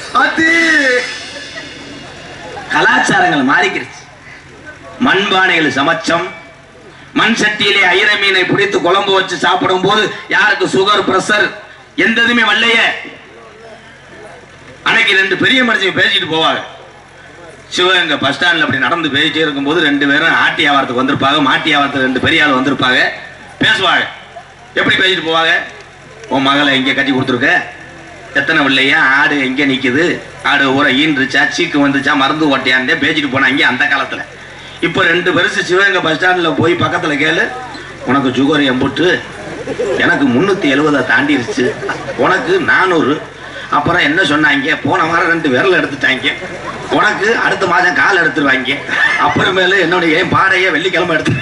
Speaker 3: கலாச்சாரங்கள் மாறிக்கிடுச்சு. மண்பானைகள் சமைச்சம். மண் சட்டியிலே ஐர மீனை பிடித்து குழம்பு வச்சு சாப்பிடும் போது யாருக்கு சுகர் பிரஷர் எந்ததுமே வரலைய. அன்னைக்கு 2 பெரிய மனுஷங்க பேசிட்டு போவாங்க. சிவகங்கை பஸ் ஸ்டாண்ட்ல அப்படி நடந்து பேசிட்டே இருக்கும்போது 2 பேரும் ஆட்டி வியாபாரத்துக்கு வந்திருப்பாங்க. மாட்டி வியாபாரத்துக்கு 2 பெரிய ஆள் வந்திருப்பாங்க. பேசுவாங்க. எப்படி பேசிட்டு போவாங்க? உன் மகளை எங்க கட்டி கொடுத்துருக்க, எத்தனை பிள்ளையா, ஆடு எங்க நிக்குது, ஆடு ஊரை ஈன்றுச்சா, சீக்கு வந்துச்சா, மருந்து ஓட்டையான்டே பேசிட்டு போனாங்க அந்த காலத்துல. இப்ப 2 பெருசு சிவகங்கை பஸ் ஸ்டாண்ட்ல போய் பக்கத்துல கேளு, உனக்கு சுகர் எம்புட்டு, எனக்கு 370 தாண்டிருச்சு, உனக்கு 400. அப்புறம் என்ன சொன்னாங்க, போன வாரம் 2 விரல் எடுத்துட்டாங்க, உனக்கு அடுத்த மாதம் கால் எடுத்துருவாங்க, அப்புறமேல என்னுடைய பாடையை வெள்ளிக்கிழமை எடுத்து.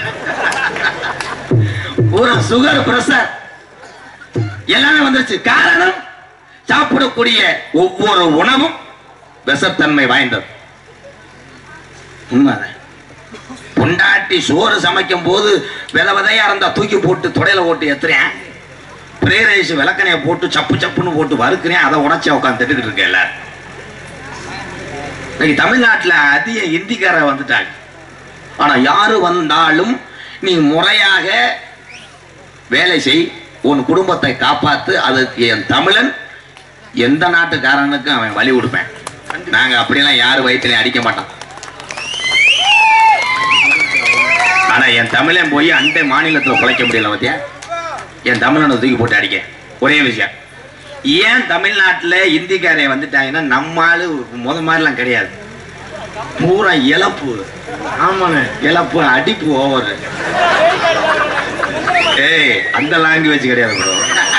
Speaker 3: ஒரு சுகர் பிரஷர் எல்லாமே வந்துருச்சு. காரணம் சாப்பிடக்கூடிய ஒவ்வொரு உணவும் விஷத்தன்மை வாய்ந்தது. உண்மைதான். பொண்டாட்டி சோறு சமைக்கும் போது விதையா இருந்தா தூக்கி போட்டு தொடையில போட்டு ஏத்துறேன். பிரே ரைஸ் விளக்கணைய போட்டு சப்பு சப்புன்னு போட்டு வறுக்கிறேன். அதை உணர்ச்சி உட்காந்து திட்டுக்கிட்டு இருக்கேன். எல்லாரும் இன்னைக்கு தமிழ்நாட்டில் அதிக இந்திக்கார வந்துட்டாங்க. ஆனா யாரு வந்தாலும் நீ முறையாக வேலை செய், உன் குடும்பத்தை காப்பாத்து. அதுக்கு என் தமிழன் எந்த நாட்டுக்காரனுக்கும் அவன் வழி கொடுப்பேன். நாங்க அப்படியெல்லாம் யாரு வயிற்றுலையும் அடிக்க மாட்டோம். ஆனா என் தமிழன் போய் அண்டை மாநிலத்தில் குலைக்க முடியல பத்தியா? என் தமிழனை தூக்கி போட்டு அடிக்க. ஒரே விஷயம், ஏன் தமிழ்நாட்டில் இந்திக்காரை வந்துட்டாங்கன்னா நம்மால முத மாதிரிலாம் கிடையாது. பூரா இழப்பு.
Speaker 4: ஆமாண்ணே,
Speaker 3: இழப்பு அடிப்பு ஓவர். ஏய் அந்த லாங்குவேஜ் கிடையாது ப்ரோ.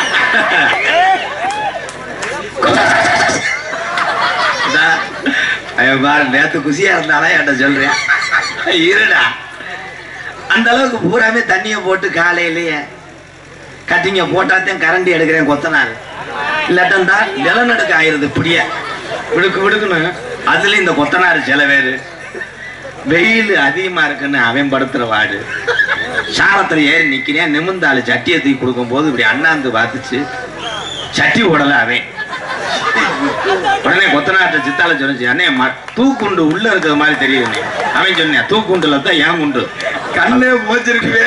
Speaker 3: பாரு நேத்து குசியா இருந்தாலும் என்கிட்ட சொல்றேன் இருடா. அந்த அளவுக்கு பூராமே தண்ணிய போட்டு காலையிலேயே கட்டிங்க போட்டாத்தையும் கரண்டி எடுக்கிறேன் கொத்தனாரு. இல்லாட்டா நிலநடுக்க ஆயிருது. இப்படியே விடுக்கு விடுக்குன்னு அதுல இந்த கொத்தனாரு சில பேரு வெயில் அதிகமா இருக்குன்னு அவன் படுத்துற வாடு. சாரத்துல ஏறி நிக்கிறேன், நிமிர்ந்தாள் சட்டியை தூக்கி கொடுக்கும் போது இப்படி அண்ணாந்து பார்த்துச்சு, சட்டி ஓடல அவன். உடனே கொத்தனாட்ட சித்தால சொல்லிச்சு, அண்ணே தூக்குண்டு உள்ள இருக்கிற மாதிரி தெரியுது. அவன் சொன்னேன், தூக்குண்டுல தான் ஏன் குண்டு கண்ணே போச்சிருக்குவே.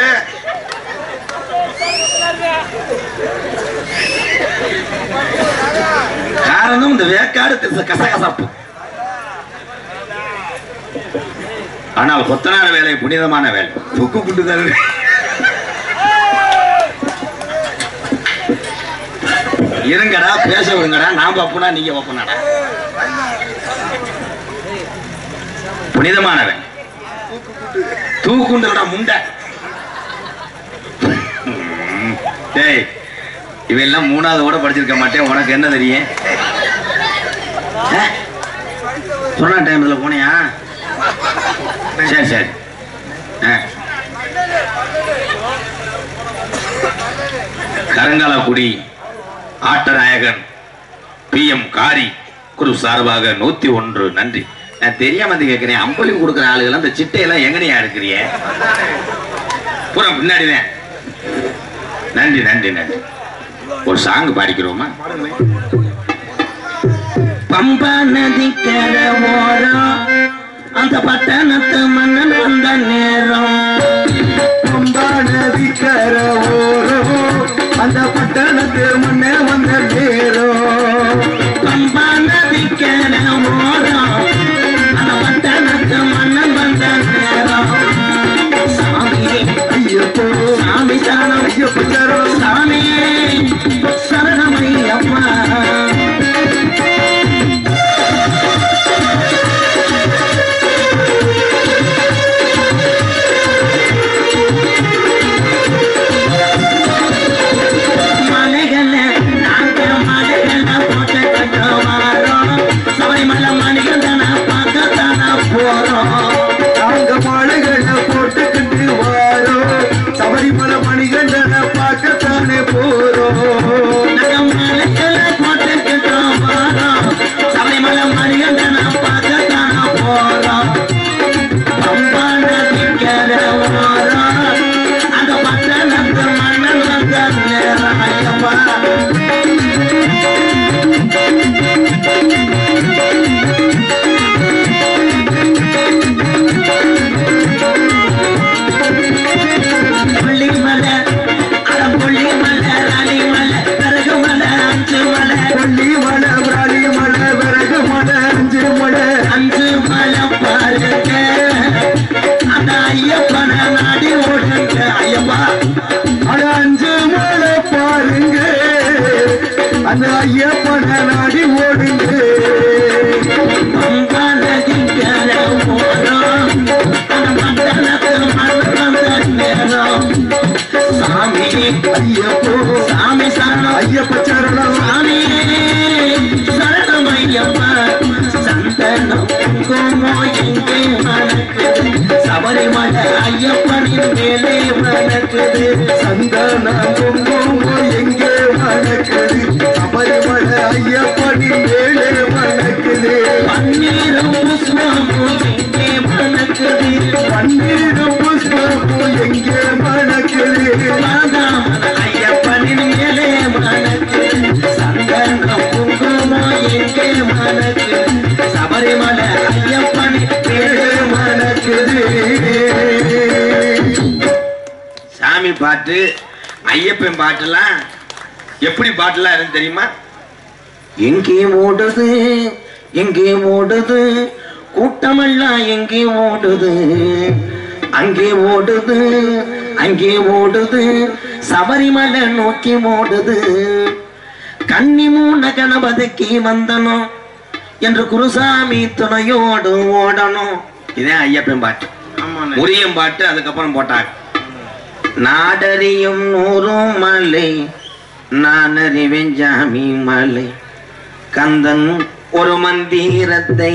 Speaker 3: காரணம் இந்த வேக்காடு கசகசப்பு. ஆனால் கொத்தனார் வேலை புனிதமான வேலை. தூக்கு குண்டு தான். இருங்கடா, பேச விடுங்கடா. நான் பப்புனா நீங்க பப்புனாடா. புனிதமானவன் தூக்குண்டா முண்டை. டேய், இவெல்லாம் 3வது கூட படிச்சிருக்க மாட்டேன். உனக்கு என்ன தெரியும்? சொன்ன டைம்ல போனியா? சரி சரி. கரங்காலக்குடி ஆட்டநாயகன் PM காரி குரு சார்பாக 101 நன்றி. நான் தெரியாம கேட்கிறேன். அம்பளி கொடுக்குற ஆளுகள் அந்த சிட்டையெல்லாம் எங்கனையா இருக்கிறிய? பூரா பின்னாடிதான். நன்றி நன்றி நன்றி. ஒரு சாங் பாடிக்கிறோமா? பம்பா நதி கரை ஓரம் அந்த பட்டணத்து மன்னன் வந்த நேரம்.
Speaker 4: பம்பா நதி கரை ஓரம் அந்த பட்டணத்து மன்னன் வந்த நேரம்.
Speaker 2: பம்பா நதி கரை ஓரம் அந்த பட்டணத்து மன்னன் வந்த நேரம். சாமி
Speaker 4: ஐயப்போ
Speaker 2: சாமி சரணம்,
Speaker 4: ஐயப்ப சரணம்,
Speaker 2: சாமியே சரணமையப்பா.
Speaker 4: அந்த ஐயப்பன நாடி ஓடுங்க.
Speaker 2: சாமி
Speaker 4: ஐயப்போ
Speaker 2: சாமி சரணம்,
Speaker 4: ஐயப்ப சரணம்,
Speaker 2: சாமி சரணம் ஐயப்பா. சந்தனம் குங்குமோ எங்கே மணக்குது, சபரிமலை ஐயப்பனின் மேலே மணக்குது.
Speaker 4: சந்தனம் குங்குமோ எங்கே மணக்குது, சபரிமலை ஐயப்பனின் மேலே மணக்குது.
Speaker 2: பன்னீரும் புஷ்பமும் எங்கே மணக்குது,
Speaker 4: பன்னீரும் புஷ்பமும் எங்கே மணக்குது.
Speaker 2: ஐயப்பனின் மேலே மணக்குது. சந்தனம் குங்குமோ எங்கே மணக்குது, சபரிமலை ஐயப்பனின் மேலே மணக்குது.
Speaker 3: சாமி பாட்டு, ஐயப்பன் பாட்டுலாம் எப்படி பாட்டுலாம் இருக்கு தெரியுமா?
Speaker 2: எங்கே ஓடுது எங்கே ஓடுது கூட்டமெல்லாம், எங்கே ஓடுது அங்கே ஓடுது அங்கே ஓடுது, சபரிமலை நோக்கி ஓடுது. கன்னி மூண கணபதிக்கு வந்தனும் என்று குருசாமி துணையோடு ஓடணும்.
Speaker 3: இதான் ஐயப்பன் பாட்டு. முரியம் பாட்டு அதுக்கப்புறம் போட்டாங்க.
Speaker 2: நாடறியும் 100 மலை நான் அறிவேன் ஜாமி மலை, கந்தன் ஒரு மந்திரத்தை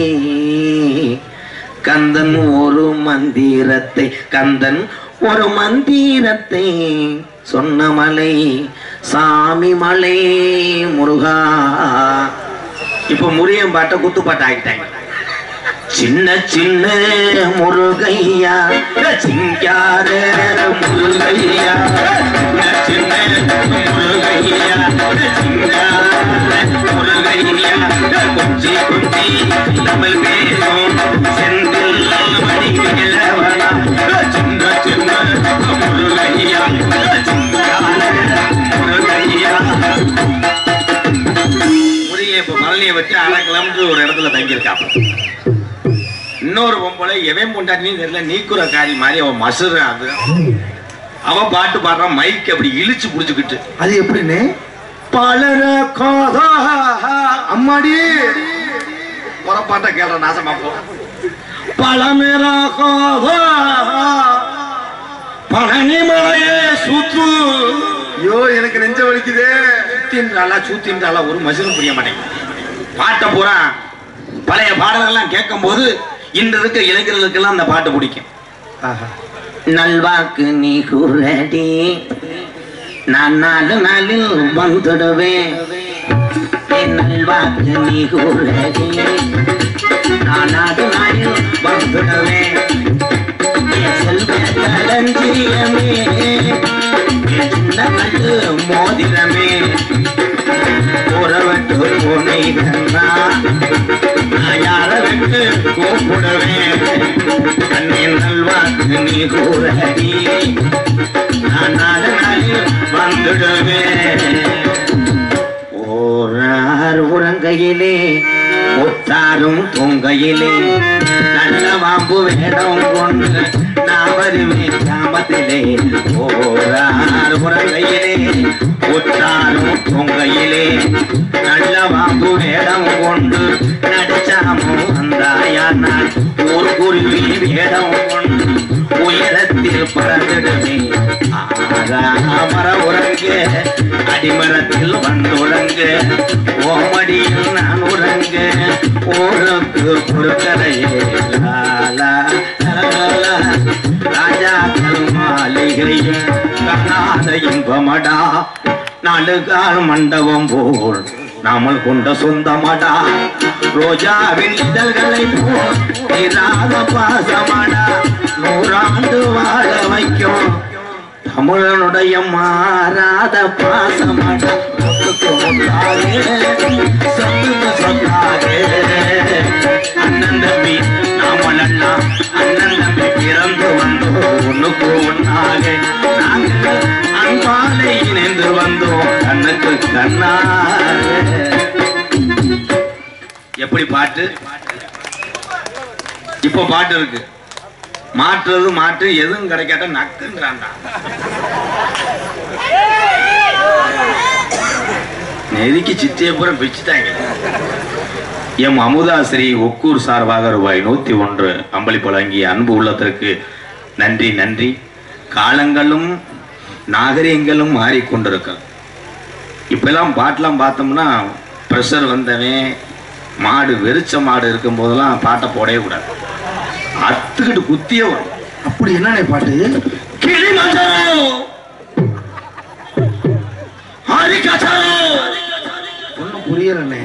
Speaker 2: கந்தன் ஒரு மந்திரத்தை கந்தன் ஒரு மந்திரத்தை சொன்ன மலை சாமி மலை முருகா.
Speaker 3: இப்ப முரியம் பாட்டை குத்து பாட்டு ஆகிட்டாங்க.
Speaker 2: சின்ன சின்ன முருகையா சிங்கார முருகையா,
Speaker 3: சின்ன முருகையா சிங்கார முருகையா, குச்சி குச்சி தமிழ் பேசும் செந்தில் மணிகளவனா. சின்ன சின்ன முருகையா சிங்கார முருகையா. முருகைய இப்ப பழனியை வச்சு 1/2 கிலோமீட்டர் ஒரு இடத்துல தங்கியிருக்காப்ப. இன்னொரு பொம்பளை எவன் பொண்டாட்டின்னு தெரியல, நீக்குற காரி மாதிரி அவன் மசுறாது. அவன் பாட்டு பாடுறான், மைக் அப்படி இழுச்சு புடிச்சுக்கிட்டு.
Speaker 4: அது எப்படின்னு?
Speaker 3: பலர கோதா
Speaker 4: அம்மாடி
Speaker 3: புறப்பாட்ட கேள்ற நாசமா போ பழமேரா கோதா பழனிமலையே சுத்து.
Speaker 4: ஐயோ எனக்கு நெஞ்ச வலிக்குதே.
Speaker 3: சூத்தின்றாலா ஒரு மசிலும் புரிய மாட்டேங்குது. பாட்டை பூரா பழைய பாடல்கள்லாம் கேட்கும் போது இன்று இருக்க இளைஞர்களுக்கெல்லாம் அந்த பாட்டு பிடிக்கும். நல்வாக்கு நீ கூறடி நான் 4 நாளில் வந்துடுவேன். நல்வாக்கு நீ கூறடி நான் 4 நாளில் வந்துடுவேன். களஞ்சியமே சின்ன கட்டு மோதிரமே உறவட்டு போனீங்கன்னா நான் யார விட்டு கூப்பிடுவேன். கண்ணின் நல்வாக்கு நீ கூறடி நான் 4 நாளில் வந்துடுவேன். ஓரார் உறங்கையிலே ஒத்தாரும் தூங்கையிலே நல்ல வாம்பு வேடம் கொண்டு நான் வருவேன் கிராமத்திலே. ஓரார் உறங்கையிலே ஒத்தாரும் தூங்கையிலே நல்ல வாம்பு வேடம் கொண்டு நடிச்சாமும் வந்தாயா நான் ஒரு குருவி வேடம் கொண்டு உயரத்தில் பறந்துடுமே. ஆறாமர உறங்க அடிமரத்தில் வந்துறங்க ஓமடியில் நான் உறங்க ஊருக்கு பொறுக்கலையே. ராஜாக்கள் மாளிகையும் காணாத இன்பமடா 4 கால் மண்டபம் போல் நாமல் கொண்ட சொந்தமடா. ரோஜாவின் இதழ்களை போல் இராத பாசமடா 100 ஆண்டு வாழ வைக்கும் தமிழனுடைய மாறாத பாசமடா. அண்ணன் தம்பி நாமளெல்லாம் அண்ணன் தம்பி பிறந்து வந்தோம் ஒண்ணுக்கு ஒன்னாக நாங்கள் அன்பாலை இணைந்து வந்தோம் கண்ணுக்கு கண்ணாக. எப்படி பாட்டு இப்போ பாட்டு இருக்கு. மாற்றுறது மாற்று எதுவும் கிடைக்காட்ட நக்குங்கிறான்டா. நெருக்கி சித்தியப்புறம் பிச்சுட்டாங்க. எம் அமுதாசிரி ஒக்கூர் சார்பாக ரூபாய் 101 அம்பளிப்பு வழங்கிய அன்பு உள்ளத்திற்கு நன்றி நன்றி. காலங்களும் நாகரிகங்களும் மாறிக்கொண்டிருக்க. இப்பெல்லாம் பாட்டெல்லாம் பார்த்தோம்னா ப்ரெஷர் வந்தவன் மாடு வெறிச்ச மாடு இருக்கும் போதெல்லாம் பாட்டை போடவே கூடாது. அத்துக்கிட்டு குத்தியே வரும்.
Speaker 4: அப்படி என்னண்ணே பாட்டு? ஒன்னும் புரியலண்ணே.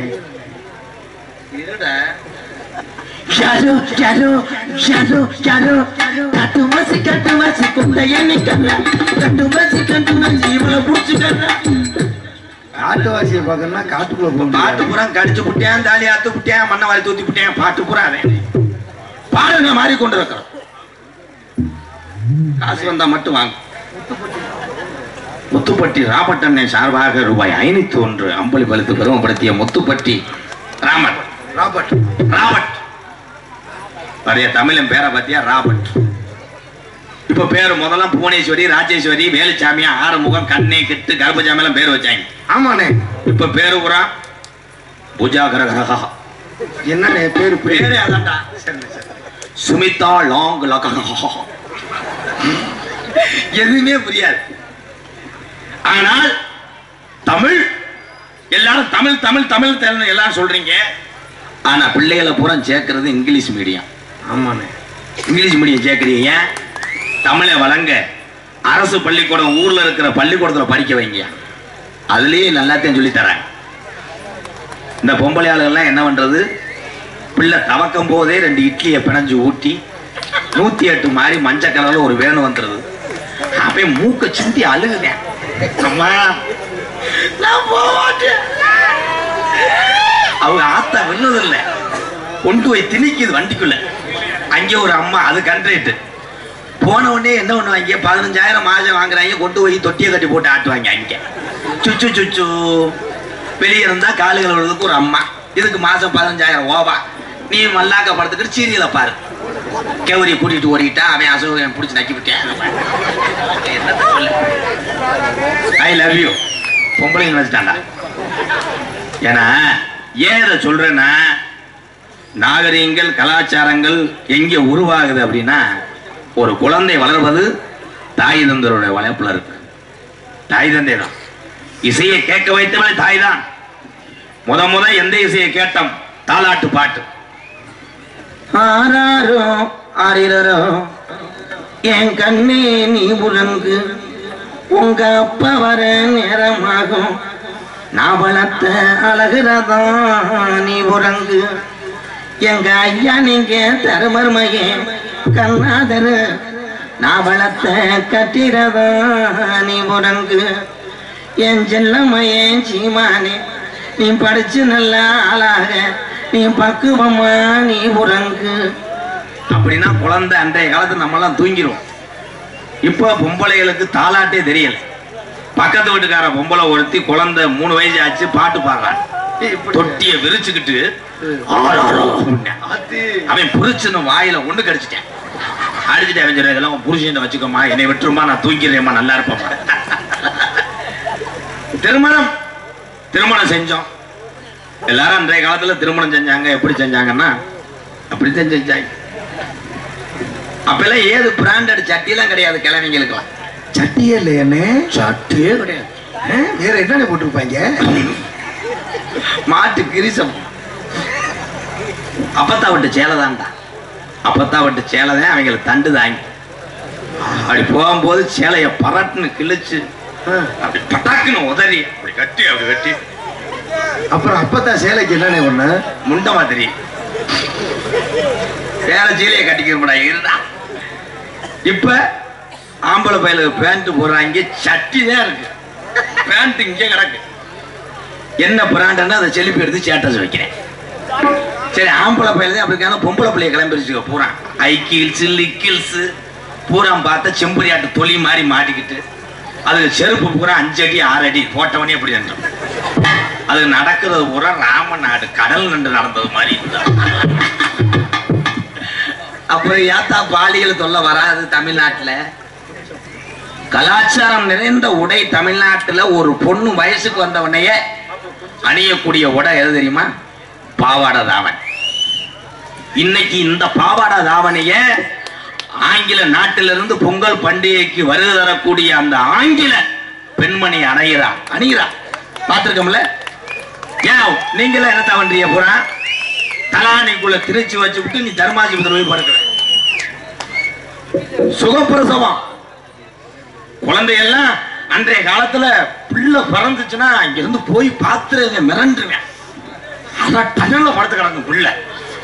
Speaker 4: காட்டுவாசியை பார்க்கணும்னா காட்டுக்குள்ள போகணும்.
Speaker 3: பாட்டு புறா கடிச்சு புட்டேன் தாலி அத்து புட்டேன் மண்ணை வாரி தூத்தி புட்டேன் பாட்டு புறா பாடுங்க மாறி கொண்டு இருக்கிறோம். காசு வந்தா மட்டும் வாங்க. முத்துப்பட்டி ராபர்ட் அண்ணன் சார்பாக ரூபாய் 501 அம்பளி பழுத்து பெருமைப்படுத்திய முத்துப்பட்டி ராபர்ட் நிறைய தமிழன் பேரை பத்தியா ராபர்ட். இப்ப பேரு முதல்ல புவனேஸ்வரி ராஜேஸ்வரி வேலுச்சாமி ஆறுமுகம் கண்ணே கிட்டு கர்ப்பசாமி எல்லாம் பேர் வச்சாங்க.
Speaker 4: ஆமாண்ணே.
Speaker 3: இப்ப பேரு பூரா பூஜா கரகரகா.
Speaker 4: என்னண்ணே பேரு?
Speaker 3: பேரே அதான்டா. சுமிதா லாங் லகா. எதுவுமே புரியாது. ஆனால் தமிழ் எல்லாரும் தமிழ் தமிழ் தமிழ் எல்லாம் சொல்றீங்க. ஆனா பிள்ளைகளை பூரா சேர்க்கறது இங்கிலீஷ் மீடியம்.
Speaker 4: ஆமாண்ணே.
Speaker 3: இங்கிலீஷ் மீடியம் சேர்க்கறீங்க. தமிழை வழங்க அரசு பள்ளிக்கூடம் ஊர்ல இருக்கிற பள்ளிக்கூடத்துல படிக்க வைங்க. அதுலயே நல்லாத்தையும் சொல்லி தரேன். இந்த பொம்பளை ஆளுகள்லாம் என்ன பண்றது? பிள்ளை தவக்கும் போதே 2 இட்லியை பிணைஞ்சு ஊட்டி 108 மாதிரி மஞ்சள் கலர்ல ஒரு வேணு வந்துருது. அப்ப மூக்க சிந்தி அழுகுங்க. அம்மா நான் போவாட்டேன். அவங்க ஆத்தா விடுறதில்ல, கொண்டு போய் திணிக்குது வண்டிக்குள்ள. அங்கே ஒரு அம்மா அது கண்ட்ரேட்டு போன உடனே என்ன பண்ணுவாங்க? 15,000 மாசம் வாங்குறாங்க, கொண்டு போய் தொட்டியை கட்டி போட்டு ஆட்டுவாங்க. அங்கே சுச்சு சுச்சு வெளியே இருந்தா காலுகள் விழுறதுக்கு ஒரு அம்மா. இதுக்கு மாசம் 15,000 ஓவா. நீ மல்லாக்க படத்துக்கு சீரியலை பாரு. கெவரியை கூட்டிட்டு ஓடிட்டா அவன் அசோகன் பிடிச்சி நக்கி விட்டேன். ஐ லவ் யூ பொம்பளைங்க நினைச்சிட்டாண்டா. ஏன்னா ஏன் இதை சொல்றேன்னா, நாகரீகங்கள் கலாச்சாரங்கள் எங்கே உருவாகுது அப்படின்னா, ஒரு குழந்தை வளர்வது தாய் தந்தருடைய வளர்ப்புல இருக்கு. தாய் தந்தை தான் இசையை கேட்க வைத்தவளை தாய் தான். முத எந்த இசையை கேட்டோம்? தாலாட்டு பாட்டு.
Speaker 5: ஆராரோ ஆரிரரோ என் கண்ணே நீ உறங்கு, உங்க அப்பா வர நேரமாகும், நான் வளர்த்த அழகுறதான் நீ உறங்கு. எங்க ஐயா நீங்க தருமர்மையே கண்ணாதரு, நான் வளர்த்த கட்டிடதான் நீ உறங்கு. என் செல்லம்மையன் சீமானே நீ படிச்சு நல்ல ஆளாக, நீ பக்குவமா நீ உறங்கு.
Speaker 3: அப்படின்னா குழந்தை அன்றைய காலத்துல நம்ம எல்லாம் தூங்கிடுவோம். இப்போ பொம்பளைகளுக்கு தாலாட்டே தெரியல. பக்கத்து வீட்டுக்கார பொம்பளை ஒருத்தி குழந்தை 3 வயசு ஆச்சு பாட்டு பாடுறான். தொட்டிய விரிச்சுக்கிட்டு அவன் புரிச்சுன்னு வாயில ஒண்ணு கடிச்சிட்டேன். அடிச்சுட்டு அவன் இதெல்லாம் புரிச்சுட்டு வச்சுக்கோமா, என்னை விட்டுருமா, நான் தூங்கிடுறேம்மா, நல்லா இருப்பேன். திருமணம் செஞ்சோம். எல்லாரும் அன்றைய காலத்துல திருமணம் செஞ்சாங்க. எப்படி செஞ்சாங்கன்னா அப்படித்தான் செஞ்சாங்க. அப்பெல்லாம் ஏது பிராண்டட் சட்டியெல்லாம் கிடையாது. கிழமைங்களுக்கெல்லாம்
Speaker 4: சட்டியே இல்லையே.
Speaker 3: சட்டியே கிடையாது.
Speaker 4: வேற என்ன போட்டிருப்பாங்க?
Speaker 3: மாட்டு கிரிசம். அப்பத்தா விட்டு சேலை தான்டா. அப்பத்தா விட்டு சேலை தான் அவங்களுக்கு தண்டு தாங்கி. அப்படி போகும்போது சேலைய பரட்டுன்னு கிழிச்சு அப்படி பட்டாக்குன்னு உதறி அப்படி கட்டி
Speaker 4: அப்புறம் அப்பத்தா சேலைக்கு என்னன்னு ஒண்ணு
Speaker 3: முண்ட மாதிரி வேற சேலையை கட்டிக்கிறா இருந்தா. இப்ப ஆம்பளை பையலுக்கு பேண்ட் போடுறாங்க, சட்டி தான் இருக்கு, பேண்ட் இங்கே கிடக்கு. என்ன பிராண்டன்னா அதை செலுப்பி எடுத்து சேட்டஸ் வைக்கிறேன். சரி, ஆம்பளை பையல அப்படிக்கான பொம்பளை பிள்ளைய கிளம்பிருச்சுக்க பூரா ஐக்கில்ஸ் லிக்கில்ஸ் பூரா பார்த்தா செம்பரியாட்டு தொலி மாதிரி மாட்டிக்கிட்டு, அதுக்கு செருப்பு பூரா 5 அடி 6 அடி போட்டவனே எப்படி நின்றோம். அது நடக்கிறது பூரா ராமநாடு கடல் நண்டு நடந்தது மாதிரி. அப்புறம் யாத்தா பாலியல் தொல்லை வராது தமிழ்நாட்டுல? கலாச்சாரம் நிறைந்த உடை தமிழ்நாட்டுல ஒரு பொண்ணு வயசுக்கு வந்தவனையே அணியக்கூடிய உடை எது தெரியுமா? பாவாடை தாவணி. இன்னைக்கு இந்த பாவாடை தாவணிய ஆங்கில நாட்டிலிருந்து பொங்கல் பண்டிகைக்கு வருகை தரக்கூடிய அந்த ஆங்கில பெண்மணி அணிகிறா. பார்த்திருக்கோம்ல? ஏன் நீங்கள என்ன தவன்றீங்க? பூரா தலானிக்குள்ள திருச்சி வச்சுக்கிட்டு நீ தர்மாதிபதி போய் படுக்கிற. சுகப்பிரசவம் குழந்தையெல்லாம் அன்றைய காலத்துல பிள்ளை பிறந்துச்சுன்னா இங்க இருந்து போய் பார்த்துருங்க, மிரண்டுருவேன். டனல்ல படுத்து கிடக்கும் பிள்ளை.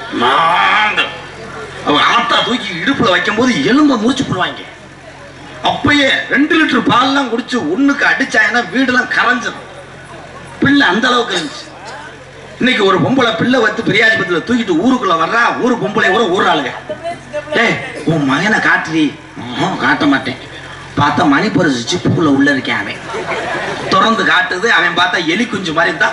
Speaker 3: ஆத்தா தூக்கி இடுப்புல வைக்கும் போது எலும்ப முறிச்சு போடுவாங்க. அப்பயே 2 லிட்டர் பால் எல்லாம் குடிச்சு ஒண்ணுக்கு அடிச்சாங்கன்னா வீடெல்லாம் கரைஞ்சிடும். பிள்ளை அந்த அளவுக்கு இருந்துச்சு. இன்னைக்கு ஒரு பொம்பளை பிள்ளை வச்சு பெரியாஸ்பத்திரியில தூக்கிட்டு ஊருக்குள்ள வர்றா. ஊரு பொம்பளை கூட ஊர்றாளுங்க. ஏய், உன் மகனை காட்டுறி? காட்ட மாட்டேன். பார்த்தா மணி பரிசு சிப்புக்குள்ள உள்ள இருக்கேன். அவன் தொடர்ந்து காட்டுது. அவன் பார்த்தா எலி குஞ்சு மாதிரி இருந்தா.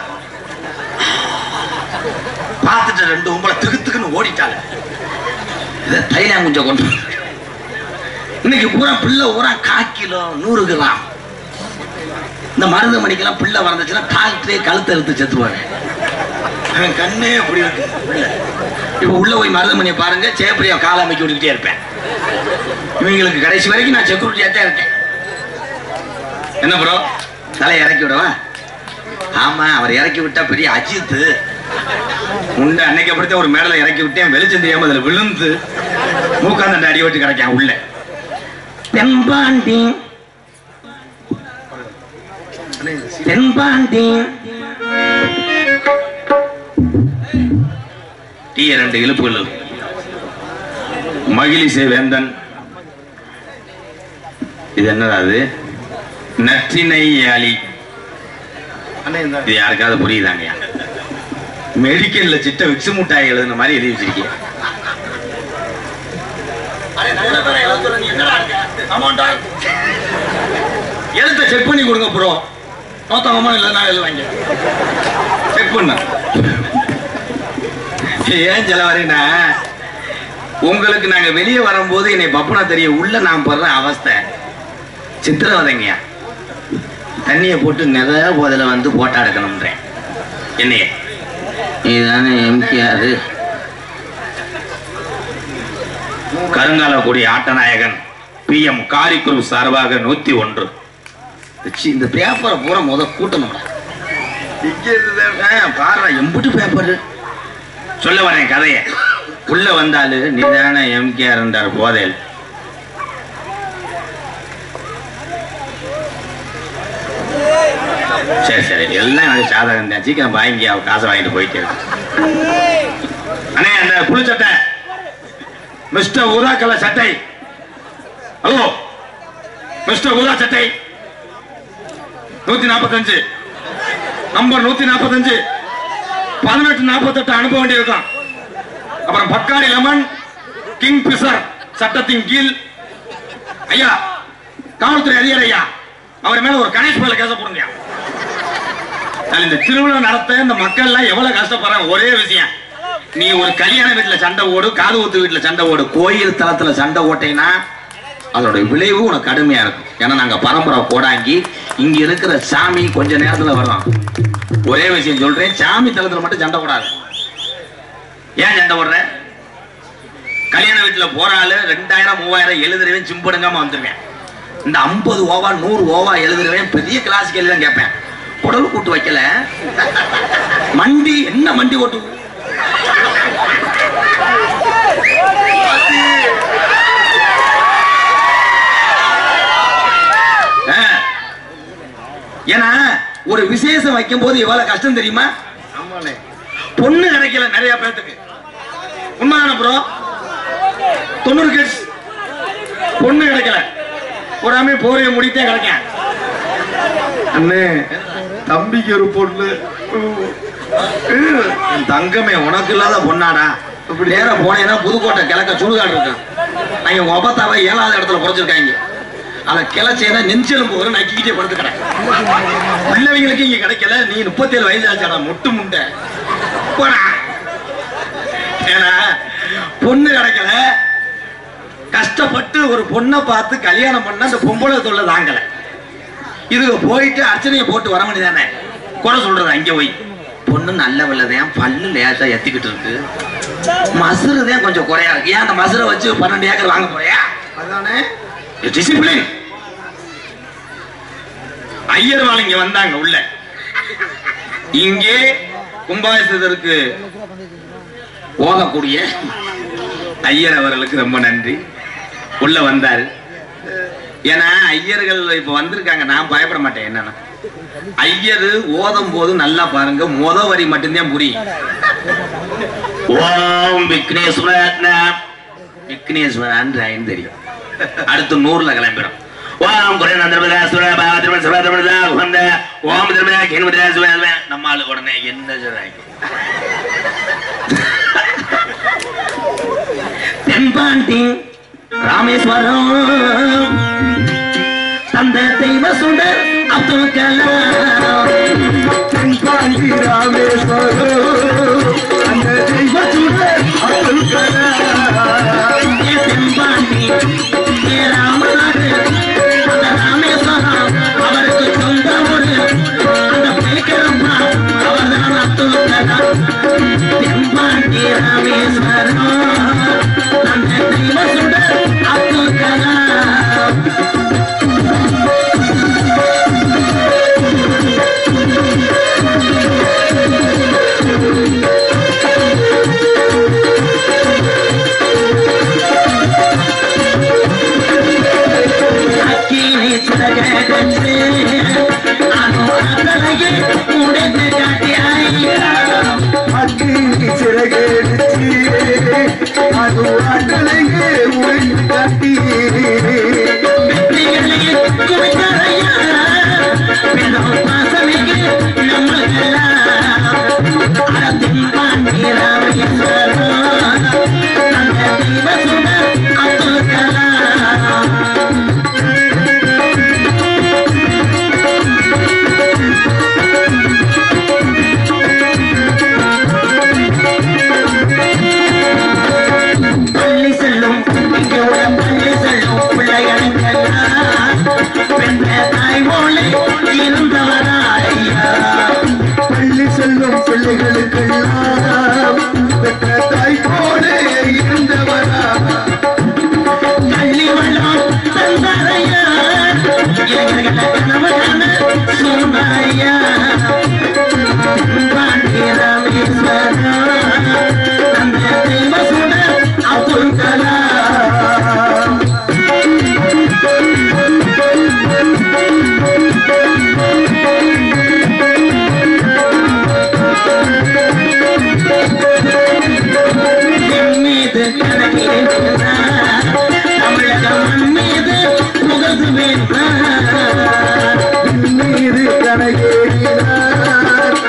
Speaker 3: பார்த்துட்டு 2 பொம்பளை திகுத்துக்குன்னு ஓடிட்டாள். தைலம் குஞ்ச கொண்டு இன்னைக்கு பூரா பிள்ளை பூரா 1/4 கிலோ 100 கிராம். இந்த மருதமணிக்கெல்லாம் பிள்ளை வளர்ந்துச்சுன்னா டாக்டரே கழுத்தை எடுத்து செத்துவாங்க. அவன் கண்ணே அப்படி இருக்கு. இப்ப உள்ள போய் மருதமணியை பாருங்க, சேப்பரியா காலை அமைக்க விட்டுக்கிட்டே இருப்பேன். இவங்களுக்கு கடைசி வரைக்கும் நான் செக்யூரிட்டியா தான் இருக்கேன். என்ன ப்ரோ, தலையை இறக்கி விடவா? ஆமா, அவர் இறக்கி விட்டா பெரிய அஜித் உண்டு. அன்னைக்கு அப்படித்தான் ஒரு மேடலை இறக்கி விட்டேன். வெளிச்சம் தெரியாம அதுல விழுந்து மூக்காந்த அடி விட்டு கிடைக்கான் உள்ள.
Speaker 5: தென்பாண்டி
Speaker 3: டீ 2 இழுப்புகள். மகிழிசை வேந்தன். இது என்னடா? அது நற்றினை யாழி. இது யாருக்காவது புரியுதாங்க? மெடிக்கல்ல சிட்ட விக்ஸ் முட்டாய் எழுதுன மாதிரி எழுதி வச்சிருக்கீங்க. எழுத்த செக் பண்ணி கொடுங்க ப்ரோ. நோத்தமா இல்லைன்னா எழுதுவாங்க. செக் பண்ண ஏன் சொல்ல வரேன்னா, உங்களுக்கு நாங்க வெளியே வரும்போது என்னை பப்புனா தெரியும். உள்ள நான் படுற அவஸ்தை சித்திரவதைங்கயா. தண்ணியை போட்டு நெத போதில் வந்து போட்டா எடுக்கணும்ன்றேன். என்னைய
Speaker 5: இதுதானே எம்கேஆர்.
Speaker 3: கருங்கால கொடி ஆட்டநாயகன் PM காரிக்குரு சார்பாக 101.
Speaker 5: இந்த பேப்பரை பூரா கூட்டணும்.
Speaker 3: பாரு எம்பிட்டு பேப்பர் சொல்ல வரேன் கதைய. உள்ள வந்தாலு நீதான எம்கேஆர் என்றார் போதையில். சரி சரி எல்லாம் எனக்கு சாதகம் தான். சீக்கிரம் வாங்கி அவ காசை வாங்கிட்டு போயிட்டு இருக்கு. அண்ணே அந்த புழு சட்டை மிஸ்டர் ஊதா கலர் சட்டை. ஹலோ மிஸ்டர் ஊதா சட்டை 145 நம்பர் 145 1848 அனுப்ப வேண்டியிருக்கும். அப்புறம் பக்காடி லெமன் கிங் பிசர் சட்டத்தின் கீழ் ஐயா காவல்துறை அதிகாரி ஐயா அவர் மேல ஒரு கணேஷ் மேல கேச போடுங்க. இந்த திருவிழா நடத்த இந்த மக்கள் எல்லாம் எவ்வளவு கஷ்டப்படுறாங்க. ஒரே விஷயம், நீ ஒரு கல்யாண வீட்டுல சண்டை ஓடு, காது ஊத்து வீட்டுல சண்டை ஓடு, கோயில் தளத்துல சண்டை ஓட்டைனா அதோட விளைவு உனக்கு கடுமையா இருக்கும். ஏன்னா நாங்க பரம்பரை போடாங்கி இங்க இருக்கிற சாமி கொஞ்ச நேரத்துல வர்றோம். ஒரே விஷயம் சொல்றேன், சாமி தளத்துல மட்டும் சண்டை போடாது. ஏன் சண்டை போடுற? கல்யாண வீட்டுல போறாள் 2000 3000 எழுதுறவன் சிம்படுங்காம வந்துருவேன். இந்த 50 ஓவா 100 ஓவா எழுதுறவன் பெரிய கிளாஸ் கேள்வி தான் கேட்பேன். குடல் கூட்டு வைக்கல மண்டி என்ன மண்டி ஓட்டு ஏன்னா ஒரு விசேஷம் வைக்கும் போது எவ்வளவு கஷ்டம் தெரியுமா? பொண்ணு கிடைக்கல நிறைய பேருக்கு. உண்மைதான ப்ரோ? 90 கிட்ஸ் பொண்ணு கிடைக்கல. போடாமே போரைய முடித்தே கிடைக்க.
Speaker 4: அண்ணே தம்பிக்கு ஒரு பொண்ணு.
Speaker 3: தங்கமே உனக்கு இல்லாத பொண்ணாடா. இப்படி நேரம் போனேன்னா புதுக்கோட்டை கிழக்க சுடுகாடு இருக்கு. அங்க ஒபத்தாவை 7வது இடத்துல குறைச்சிருக்காங்க. அதை கிளச்சேன்னா நெஞ்சலும் போகிற நக்கிக்கிட்டே படுத்துக்கிறேன். பிள்ளைங்களுக்கு இங்க கிடைக்கல. நீ 37 வயசு ஆச்சாடா முட்டு முண்டை போடா. ஏன்னா பொண்ணு கிடைக்கல. கஷ்டப்பட்டு ஒரு பொண்ணை பார்த்து கல்யாணம் பண்ண அந்த பொம்பளை தொல்லை தாங்கல. இதுக்கு போயிட்டு அர்ச்சனையை போட்டு வர வேண்டியதானே. குறை சொல்றது அங்கே போய் பொண்ணு நல்ல வெள்ளதான் பல்லு லேசா எத்திக்கிட்டு இருக்கு, மசுறுதான் கொஞ்சம் குறையா இருக்கு. ஏன் அந்த மசுரை வச்சு 12 ஏக்கர் வாங்க போறியா? அதானே டிசிப்ளின். ஐயர் வாழ் இங்க வந்தாங்க உள்ள. இங்கே கும்பாபிஷேகத்திற்கு ஓதக்கூடிய ஐயர் அவர்களுக்கு ரொம்ப நன்றி. உள்ள வந்தாரு. ஏன்னா ஐயர்கள் இப்ப வந்திருக்காங்க. நான் பயப்பட மாட்டேன். என்னன்னா ஐயரு ஓதும் போது நல்லா பாருங்க, முத வரி மட்டும்தான் புரியும். ஓம் விக்னேஸ்வரன் தெரியும். அடுத்து 100ல கிளம்பிடும். ஓம் நம்ம ஆளு உடனே என்ன சொல்றாங்க?
Speaker 5: தென்பாண்டி ராமேஸ்வரம் தந்த தெய்வ சுடர் அப்துல் கலாம்.
Speaker 4: தென்பாண்டி ராமேஸ்வரம் அந்த தெய்வ சுடர் அப்துல் கலாம்.
Speaker 5: தென்பாண்டி ராமநாடு அந்த ராமேஸ்வரம் அவருக்கு சொந்த ஊரு. அந்த பேக்கரம்மா அவர்தான் அப்துல் கலாம். தென்பாண்டி ராமேஸ்வரம் அந்த தெய்வ சுடர் அப்துல் கலாம்.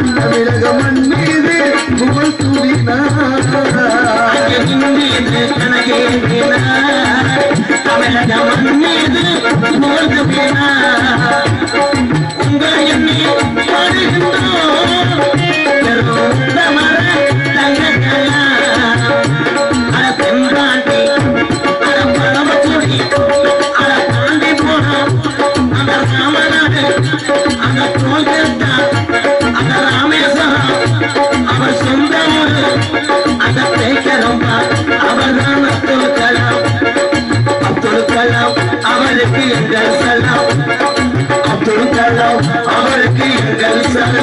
Speaker 4: தமிழக மண் மீது புகழ் தூவினார்
Speaker 5: தமிழக மண் மீது புகழ் தூவினார் உங்களை எண்ணி பாடுகின்றோம் தங்கங்களா அட தென்பாண்டி அட பழமக்குடி அட தாண்டி போனோம் அந்த ராமநாடு அந்த கோல்கத்தா அந்த ராமேஸ்வரம் அவர் சொந்த ஊரு அந்த பேக்கரம்பா அவர் தான் அப்துல் கலாம் அவருக்கு எங்கள் சலாம் அப்துல் கலாம் அவருக்கு எங்கள்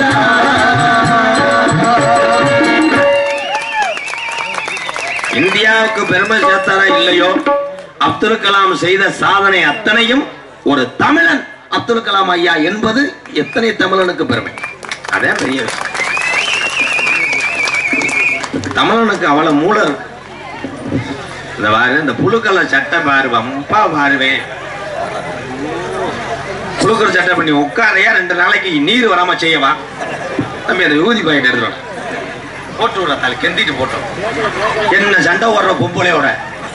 Speaker 3: இந்தியாவுக்கு பெருமை சேர்த்தாரா இல்லையோ, அப்துல் கலாம் செய்த சாதனை அத்தனையும் ஒரு தமிழன் அப்துல் கலாம் ஐயா என்பது எத்தனை தமிழனுக்கு பெருமை. அதே பெரிய விஷயம். தமிழனுக்கு அவ்வளவு மூலர். இந்த பாரு, இந்த புழுக்கல்ல சட்டை பாரு, வம்பா பாருவேன். புழுக்கல் சட்டை பண்ணி உட்காரையா 2 நாளைக்கு நீர் வராம செய்யவா தம்பி. அந்த ஊதி பாயிட்டு எடுத்துருவாங்க, போட்டு விட தலை கெந்திட்டு போட்டோம். என்ன சண்டை ஓடுற பொம்பளையோட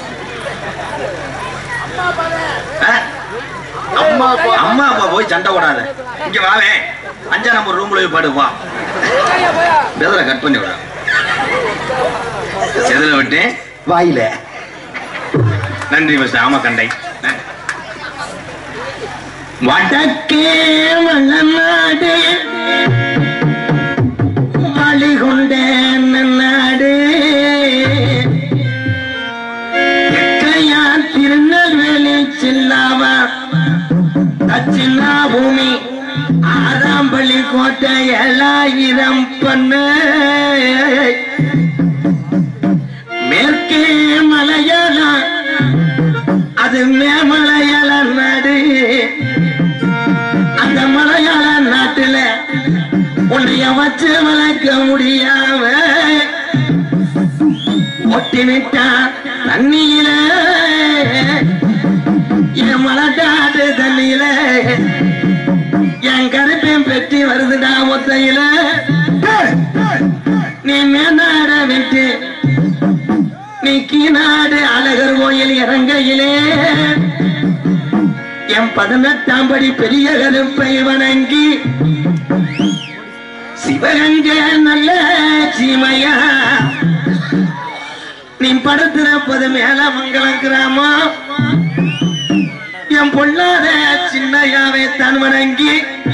Speaker 3: அம்மா அப்பா போய் சண்டை ஓடாத. இங்க வாவே 5ஆம் நம்பர் ரூம்ல போய் பாடு. வா பேதல கட் பண்ணி விட செதுல விட்டு வாயில. நன்றி மிஸ்டர் ஆமக்கண்டை.
Speaker 5: வடக்கே வளநாடு வழிகொண்ட நாடு எக்கையார் திருநெல்வேலி சில்லாவா தட்சிணா பூமி ஆறாம்பள்ளி கோட்டை 7000 பண்ணு மேற்கே மலையாளம் அது மேமலையாள நாடு. அந்த மலையாள நாட்டுல உன்னைய வச்சு வளர்க்க முடியாம ஒட்டி விட்டா தண்ணியில என் மலட்டாட்டு தண்ணியில என் கருப்பையும் பெட்டி வருதுடா ஒத்தையில. நீ மேநாட விட்டு நீ கீநாடு அழகர் கோயில் இறங்கையிலே என் 18ஆம் படி பெரிய கருப்பை வணங்கி சிவகங்க நல்ல சீமையா நீ படுத்திருப்பது மேல மங்கலம் கிராமம். என் பொல்லாத சின்னையாவை தான் வணங்கி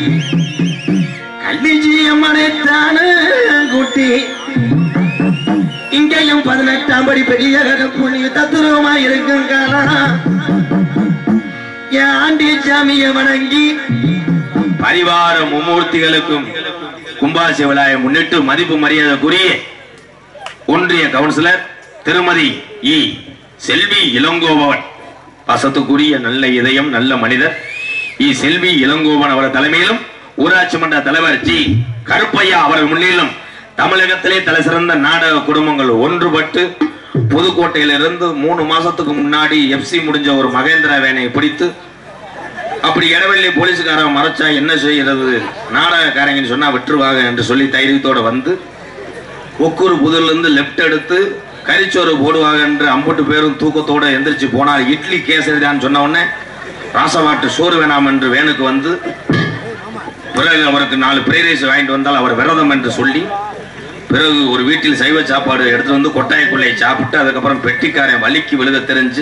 Speaker 5: கல்லிஜியம்மனைத்தானு கூட்டி இங்கேயும் 18ஆம் படி பெரிய கருப்பு நீ தத்துருவமா இருக்கும் காலம் என் ஆண்டி சாமியை வணங்கி
Speaker 3: பரிவார மும்மூர்த்திகளுக்கும் கும்பாசி விழாவை முன்னிட்டு மதிப்பு மரியாதைக்குரிய ஒன்றிய கவுன்சிலர் திருமதி இ செல்வி இளங்கோவன், வசத்துக்குரிய நல்ல இதயம் நல்ல மனிதர் இ செல்வி இளங்கோவன் அவர் தலைமையிலும் ஊராட்சி மன்ற தலைவர் ஜி கருப்பையா அவர்கள் முன்னிலும் தமிழகத்திலே தலை சிறந்த நாடக குடும்பங்கள் ஒன்றுபட்டு புதுக்கோட்டையிலிருந்து 3 மாசத்துக்கு முன்னாடி எஃப்சி முடிஞ்ச ஒரு மகேந்திரா வேனை பிடித்து அப்படி இடவெள்ளி போலீஸ்காரன் மறைச்சா என்ன செய்யறது, நாடகக்காரங்கன்னு சொன்னா விட்டுருவாங்க என்று சொல்லி தைரியத்தோட வந்து ஒக்கூர் புதூர்ல இருந்து லெப்ட் எடுத்து கரிச்சோறு போடுவாங்க என்று 50 பேரும் தூக்கத்தோட எந்திரிச்சு போனார். இட்லி கேசரிதான் சொன்ன உடனே ராசவாட்டு சோறு வேணாம் என்று வேனுக்கு வந்து பிறகு அவருக்கு 4 ஃப்ரைட் ரைஸ் வாங்கிட்டு வந்தால் அவர் விரதம் என்று சொல்லி பிறகு ஒரு வீட்டில் சைவ சாப்பாடு எடுத்து வந்து கொட்டாய்க்குள்ளே சாப்பிட்டு அதுக்கப்புறம் பெட்டிக்காரன் வலிக்கு விழுத தெரிஞ்சு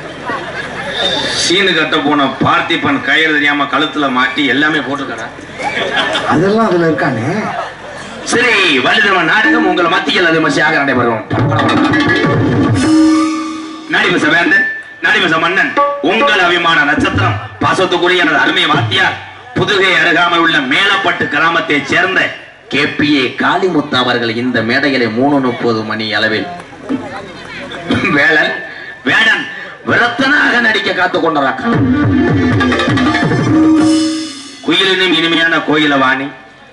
Speaker 3: சீனு கட்ட போன பார்த்திபன் கயிறு தெரியாம கழுத்துல மாட்டி எல்லாமே போட்டுக்கடா.
Speaker 4: அதெல்லாம் அதுல இருக்கானே.
Speaker 3: சரி, வள்ளிதர்ம நாடகம் உங்கள் மத்தியில் அது மசியாக நடைபெறும். நடிபச வேந்தன் நடிபச மன்னன் உங்கள் அபிமான நட்சத்திரம் பாசத்துக்குரிய எனது அருமை வாத்தியார் புதுகை அருகாமல் உள்ள மேலப்பட்டு கிராமத்தை சேர்ந்த KPA காளிமுத்து அவர்கள் இந்த மேடையிலே 3:30 மணி அளவில் வேடன் விரத்தனாக நடிக்க காத்துக் கொண்டார். குயிலினும் இனிமையான கோயிலவாணி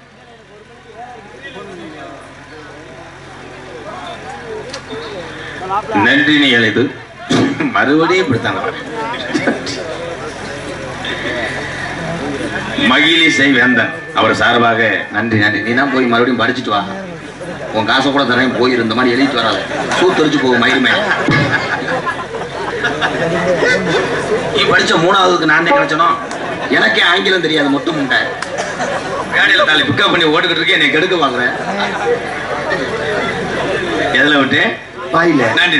Speaker 3: நன்றி நீ எழுது மறுபடியும் இப்படித்தான் மகிழிசை வேந்தன் அவர் சார்பாக நன்றி நன்றி. நீ தான் போய் மறுபடியும் படிச்சுட்டு வா. உன் காசை கூட தரேன், போய் இந்த மாதிரி எழுதிட்டு வராது, சூத்தரிச்சு போகும் மயிலுமே. நீ படிச்ச 3ஆவதுக்கு நான் தான் கிடைச்சனும். எனக்கே ஆங்கிலம் தெரியாது, மொத்தம் முண்டை வேலையில தாலி பிக்கப் பண்ணி ஓட்டுக்கிட்டு இருக்கேன், என்னை கெடுக்க வாங்குறேன். எதுல விட்டு
Speaker 4: வாயில.
Speaker 3: நன்றி.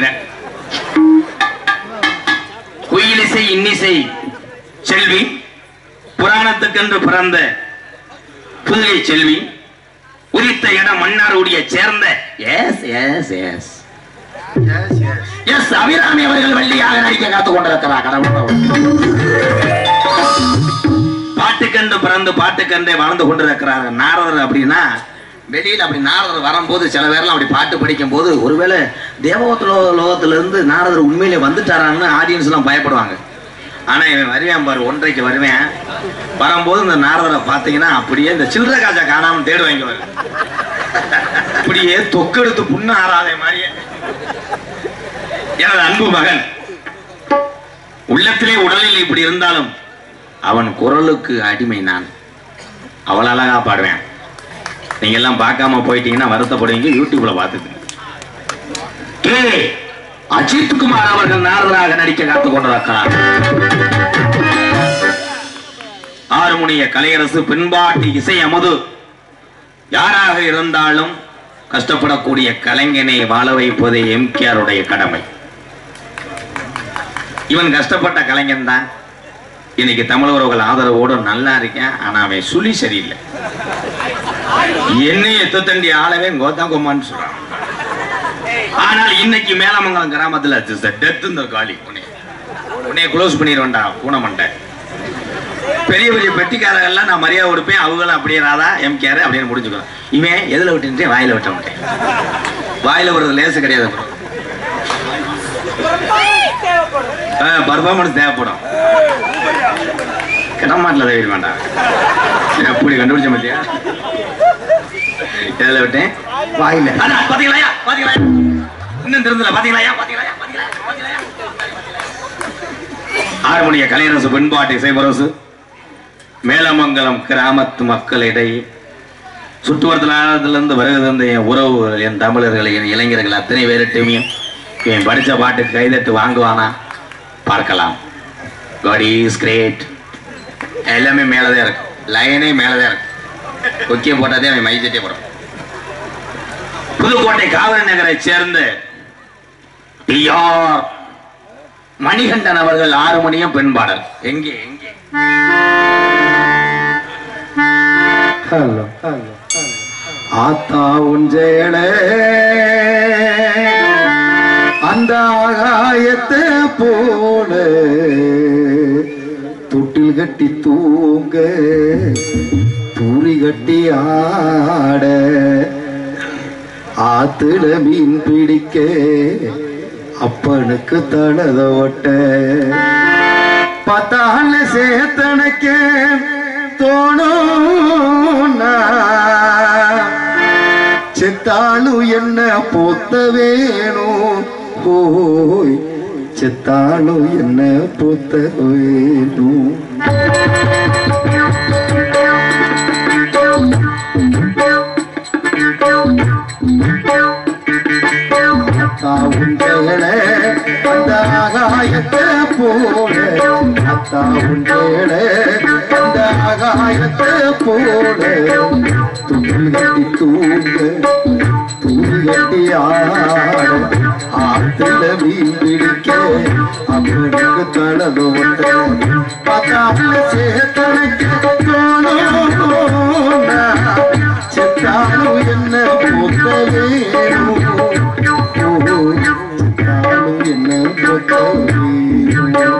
Speaker 3: குயிலிசை இன்னிசை செல்வி, புராணத்துக்கென்று பிறந்த புதுகை செல்வி, உரித்த இடம் மன்னார்குடியை சேர்ந்த அபிராமி அவர்கள் வள்ளியாக நடிக்க காத்துக் கொண்டிருக்கிறார். பாட்டுக்கென்று பிறந்து பாட்டுக்கென்றே வாழ்ந்து கொண்டிருக்கிறார் நாரதர். அப்படின்னா வெளியில அப்படி நாரதர் வரும்போது சில பேர்லாம் அப்படி பாட்டு படிக்கும் போது ஒருவேளை தேவலோகத்துல இருந்து நாரதர் உண்மையிலே வந்துட்டாரான்னு ஆடியன்ஸ் எல்லாம் பயப்படுவாங்க. ஆனா இவன் வருவேன் பாரு, 1:30க்கு வருவேன். வரும்போது இந்த நாரதரை பார்த்தீங்கன்னா அப்படியே இந்த சில்லற காசை காணாம தேடுவாங்க. அப்படியே தொக்கெடுத்து புண்ணு ஆறாதே மாதிரியே. எனது அன்பு மகன் உள்ளத்திலே உடலில் இப்படி இருந்தாலும் அவன் குரலுக்கு அடிமை நான். அவள் அழகா பாடுவேன். நீங்க எல்லாம் பார்க்காம போயிட்டீங்கன்னா வருத்தப்படுவீங்க. யூடியூப்ல பார்த்துக்கங்க. அஜித் குமார் அவர்கள் நாரதராக நடிக்க காத்துக் கொண்டிருக்கிறார். ஆறுமுனிய கலையரசு, பின்பாட்டு இசை அமுது. யாராக இருந்தாலும் கஷ்டப்படக்கூடிய கலைஞனை வாழ வைப்பதே எம்கேஆருடைய கடமை. இவன் கஷ்டப்பட்ட கலைஞன் தான் இன்னைக்கு தமிழ் உறவுகள் ஆதரவோடு நல்லா இருக்கேன். ஆனா அவன் சுழி சரியில்லை. என்னை எத்தண்டி ஆளவே கோத்தாங்கம்மான்னு சொல்றான். ஆனால் இன்னைக்கு மேலமங்கலம் கிராமத்துல டெத் இந்த காலி உன்னைய க்ளோஸ் பண்ணிடுவேன்டா பூனமண்டை. பெரிய பெரிய பெட்டிக்காரர்கள்லாம் நான் மரியாதை கொடுப்பேன், அவங்களும் அப்படியே ராதா எம்கேஆர் அப்படின்னு முடிஞ்சுக்கணும். இவன் எதுல விட்டுட்டேன்? வாயில விட்ட மாட்டேன். வாயில விடுறது லேசு கிடையாது. பர்ஃபார்மன்ஸ் தேவைப்படும். கிடமாட்டில் தேவை வேண்டாம். எப்படி கண்டுபிடிச்ச மாட்டியா? எதுல விட்டேன்?
Speaker 4: வாயில.
Speaker 3: பாத்தீங்களா பாத்தீங்களா? இன்னும் தெரிஞ்சல பாத்தீங்களா பாத்தீங்களா? ஆறுமுனிய கலையரசு, பின்பாட்டு இசைபரசு, மேலமங்கலம் கிராமத்து மக்களிடையே சுற்றுவட்டத்திலிருந்து வருகிறது என் உறவு, என் தமிழர்கள், என் இளைஞர்கள் அத்தனை பேருட்டுமே என் படித்த பாட்டுக்கு கைதட்டு வாங்குவானா பார்க்கலாம். God is great. எல்லாமே மேலதான் இருக்கு, லைனே மேலதான் இருக்கு. கொக்கிய போட்டாதே அவன் மைசட்டே போடும். புதுக்கோட்டை காவிரி நகரை சேர்ந்த டிஆர் மணிகண்டன் அவர்கள் ஆறுமணியம் பெண்பாடல். எங்கே எங்கே
Speaker 4: ஹலோ ஹலோ ஆத்தா உஞ்சேளே அந்த ஆகாயத்தை போல தொட்டில் கட்டி தூங்க தூரி கட்டி ஆட ஆத்துல மீன் பிடிக்க அப்பனுக்கு தனத ஒட்ட பத்தால சேத்தனக்க தோணும் செத்தாளு என்ன போத்த வேணும் போய் செத்தாளு என்ன போத்த வேணும். அந்த ஆகாயத்தை போல அத்தா உண்டேளே அந்த ஆகாயத்தை போல துணி கட்டி தூங்க துணி கட்டி ஆட ஆத்துல மீன் பிடிக்க அவனுக்கு தளதோட்ட பத்தால சேத்தனைக்கு தோணும் செத்தாலும் என்ன போத்த வேணும் என்ன போத்த வேணும்.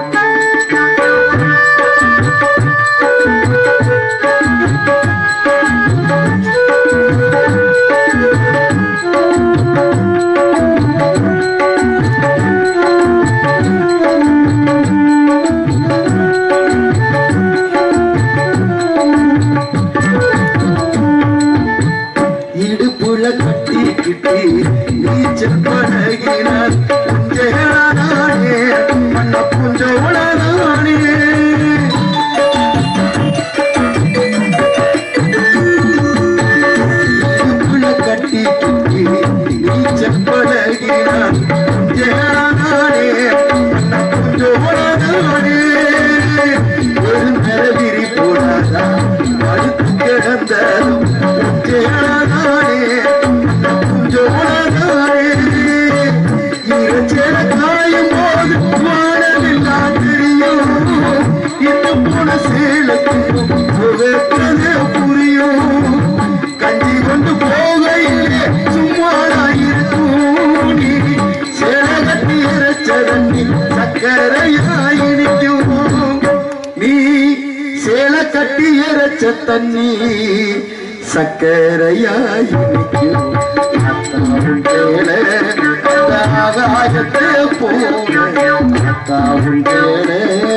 Speaker 4: இடுப்புல கட்டிக்கிட்டு நீச்சல் பழகினார் புஞ்சேளானே மன்ன புஞ்சோளானே தண்ணி சக்கரையாயிருக்கும் ஆகாயத்தை போல அத்தாவும் கேளே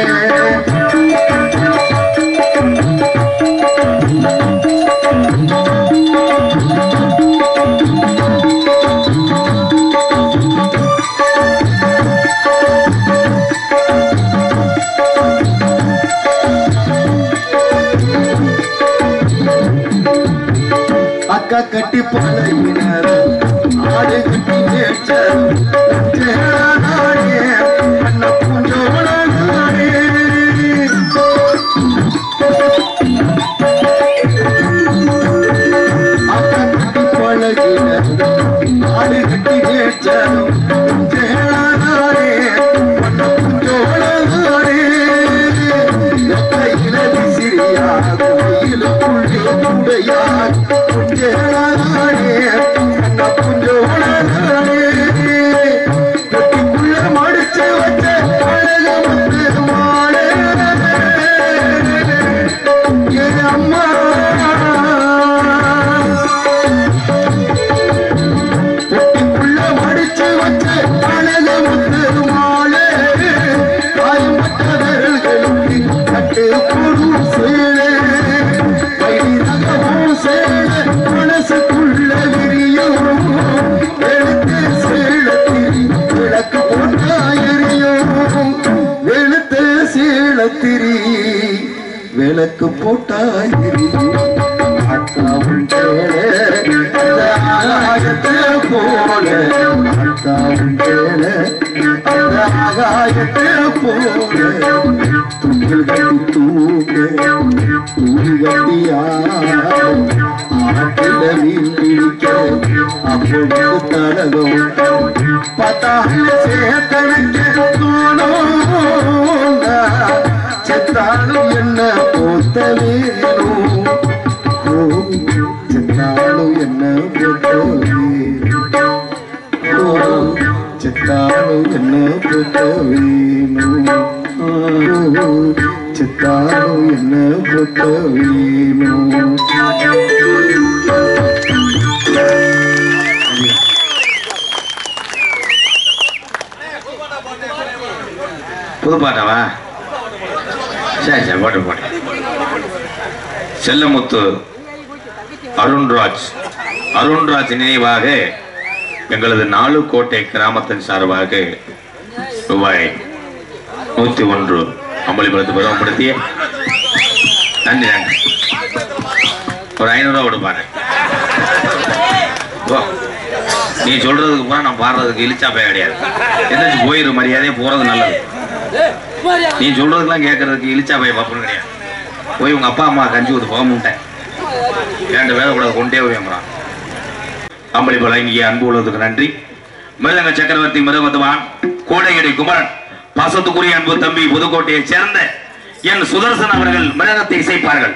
Speaker 4: அக்கா கட்டி பழகினார் ஆடு கட்டி கேட்டார் அண்ணா பூஞ்சோட அக்கா கட்டி பழகினார் ஆடு கட்டி கேட்டார் அண்ணா பூஞ்சோட சிறியா குடையா பொட்டிக்குள்ள மடிச்சு வச்ச அழக வந்து மாடு அம்மா பொட்டிக்குள்ள மடிச்சு வச்ச அழக வந்து மாடு காயம்பட்ட விரல்களுக்கு கட்டு போடும் சேலை மனசுக்குள்ள விரியும் வெளுத்து சீளத்திரி விளக்கு போட்டா எரியும் வெளுத்து சீளத்திரி விளக்கு போட்டா எரியும் அத்தாவும் ஆகாயத்தை போல அத்தாவும் ஆகாயத்தை போல துணிகள் கட்டி தூங்க துணி கட்டியா ஆட்டில மீன் பிடிக்க அப்பொழுது தடகம் பத்தாண்டு சேத்தனுக்கு தோணும் செத்தாலும் என்ன போத்த வேணும் செத்தாலும் என்ன போத்த வேணும் செத்தாலும் என்ன போத்த வேணும் செத்தாலும் என்ன போத்த வேணும்
Speaker 3: புதுப்பாட்டாவா? சரி சரி போட்டு போட்டு. செல்லமுத்து அருண்ராஜ் நினைவாக எங்களது நாலுக்கோட்டை கிராமத்தின் சார்பாக ரூபாய் 101 அம்பளிபலத்தை பருவப்படுத்திய நன்றி நன்றி. ஒரு 500 ரூபா கொடுப்பாரு. நீ சொல்றதுக்கு பூரா நான் பாடுறதுக்கு இழிச்சாப்பே கிடையாது. எதாச்சும் போயிரு மரியாதையே போறது நல்லது. நீ சொல்றதுக்கெல்லாம் கேட்கறதுக்கு இழிச்சாப்பைய பாப்பணும் கிடையாது. போய் உங்க அப்பா அம்மா கஞ்சி ஊத்து போக முட்டேன் 2 வேலை கூட கொண்டே போய்றான். அம்பளி வழங்கிய அன்பு உள்ளதுக்கு நன்றி. மிருதங்க சக்கரவர்த்தி மிருதமத்துவான் கோடையடி குமரன் பாசத்துக்குரிய அன்பு தம்பி புதுக்கோட்டையை சேர்ந்த என் சுதர்சன் அவர்கள் மிருதத்தை இசைப்பார்கள்.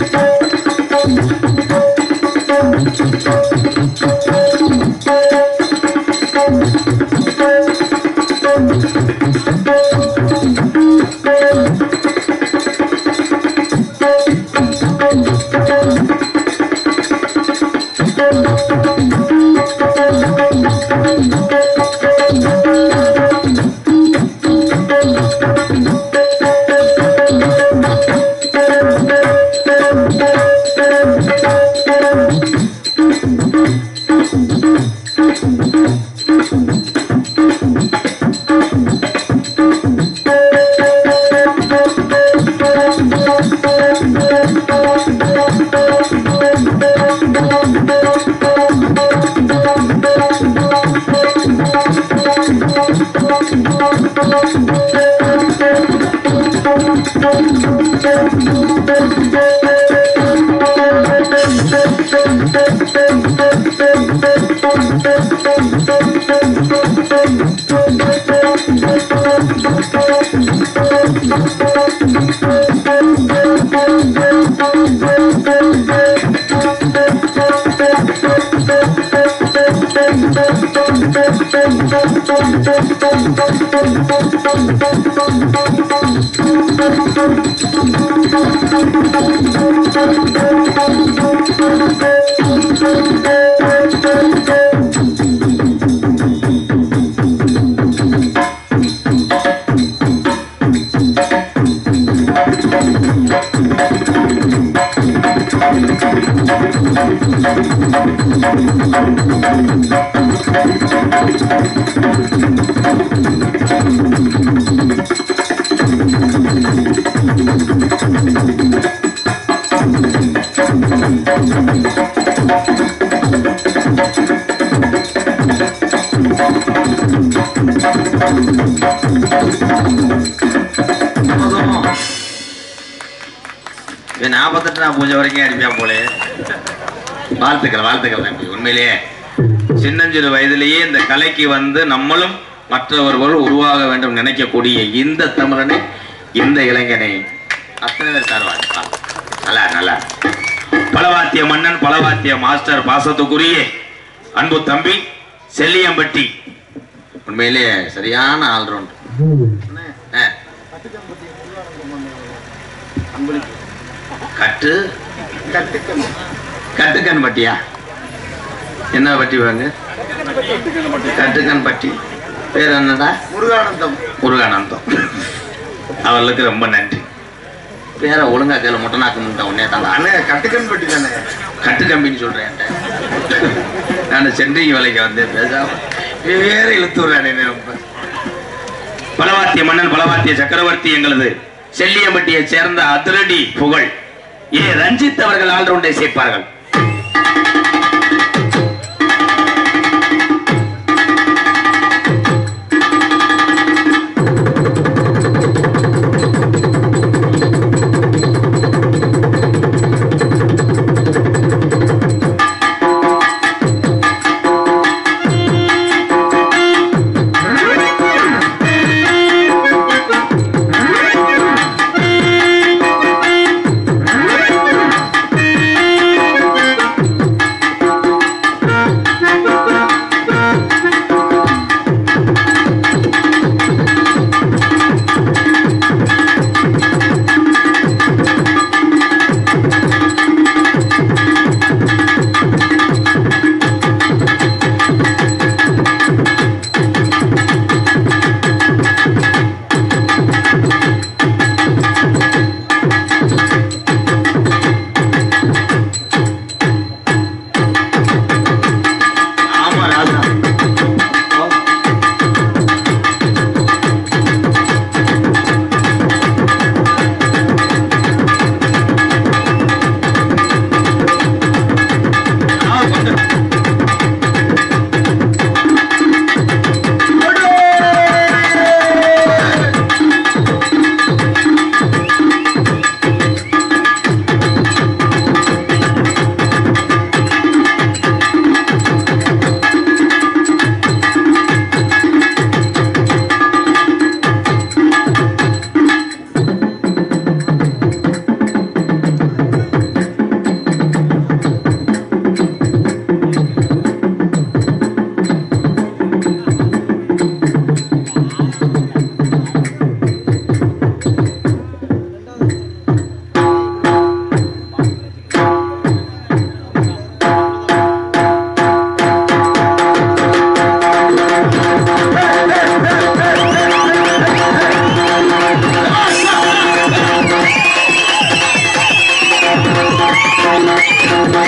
Speaker 3: பூஜை வரைக்கும் அடிப்பா போல. வாழ்த்துக்கள் வாழ்த்துக்கள் தம்பி. உண்மையிலேயே சின்னஞ்சிறு வயதிலேயே இந்த கலைக்கு வந்து நம்மளும் மற்றவர்கள் உருவாக வேண்டும் நினைக்கக்கூடிய இந்த தமிழனை, இந்த இளைஞனை அத்தனை பேர் தருவாங்க. நல்லா நல்லா பலவாத்திய மன்னன், பலவாத்திய மாஸ்டர், பாசத்துக்குரிய அன்பு தம்பி செல்லியம்பட்டி. உண்மையிலேயே சரியான ஆல்ரவுண்ட். கட்டு கட்டுக்கன் பட்டியா? என்ன பட்டி வாங்க? கட்டுக்கன் பட்டி. பேர் என்னடா?
Speaker 4: முருகானந்தம்.
Speaker 3: முருகானந்தம். அவர்களுக்கு ரொம்ப நன்றி. பேரை ஒழுங்கா கேளு. முட்டநாக்கு முட்டை உடனே தாங்க.
Speaker 4: கட்டுக்கன் பட்டி தானே?
Speaker 3: கட்டுக்கம்பின்னு சொல்றேன். நான் சென்ட்ரிங் வேலைக்கு வந்து பேசாம வேற இழுத்துறானே. ரொம்ப பலவாத்திய மன்னன், பலவாத்திய சக்கரவர்த்தி எங்களது செல்லியம்பட்டியை சேர்ந்த அதிரடி புகழ் ஏ ரஞ்சித் அவர்கள் ஆல்ரவுண்டை சேர்ப்பார்கள்.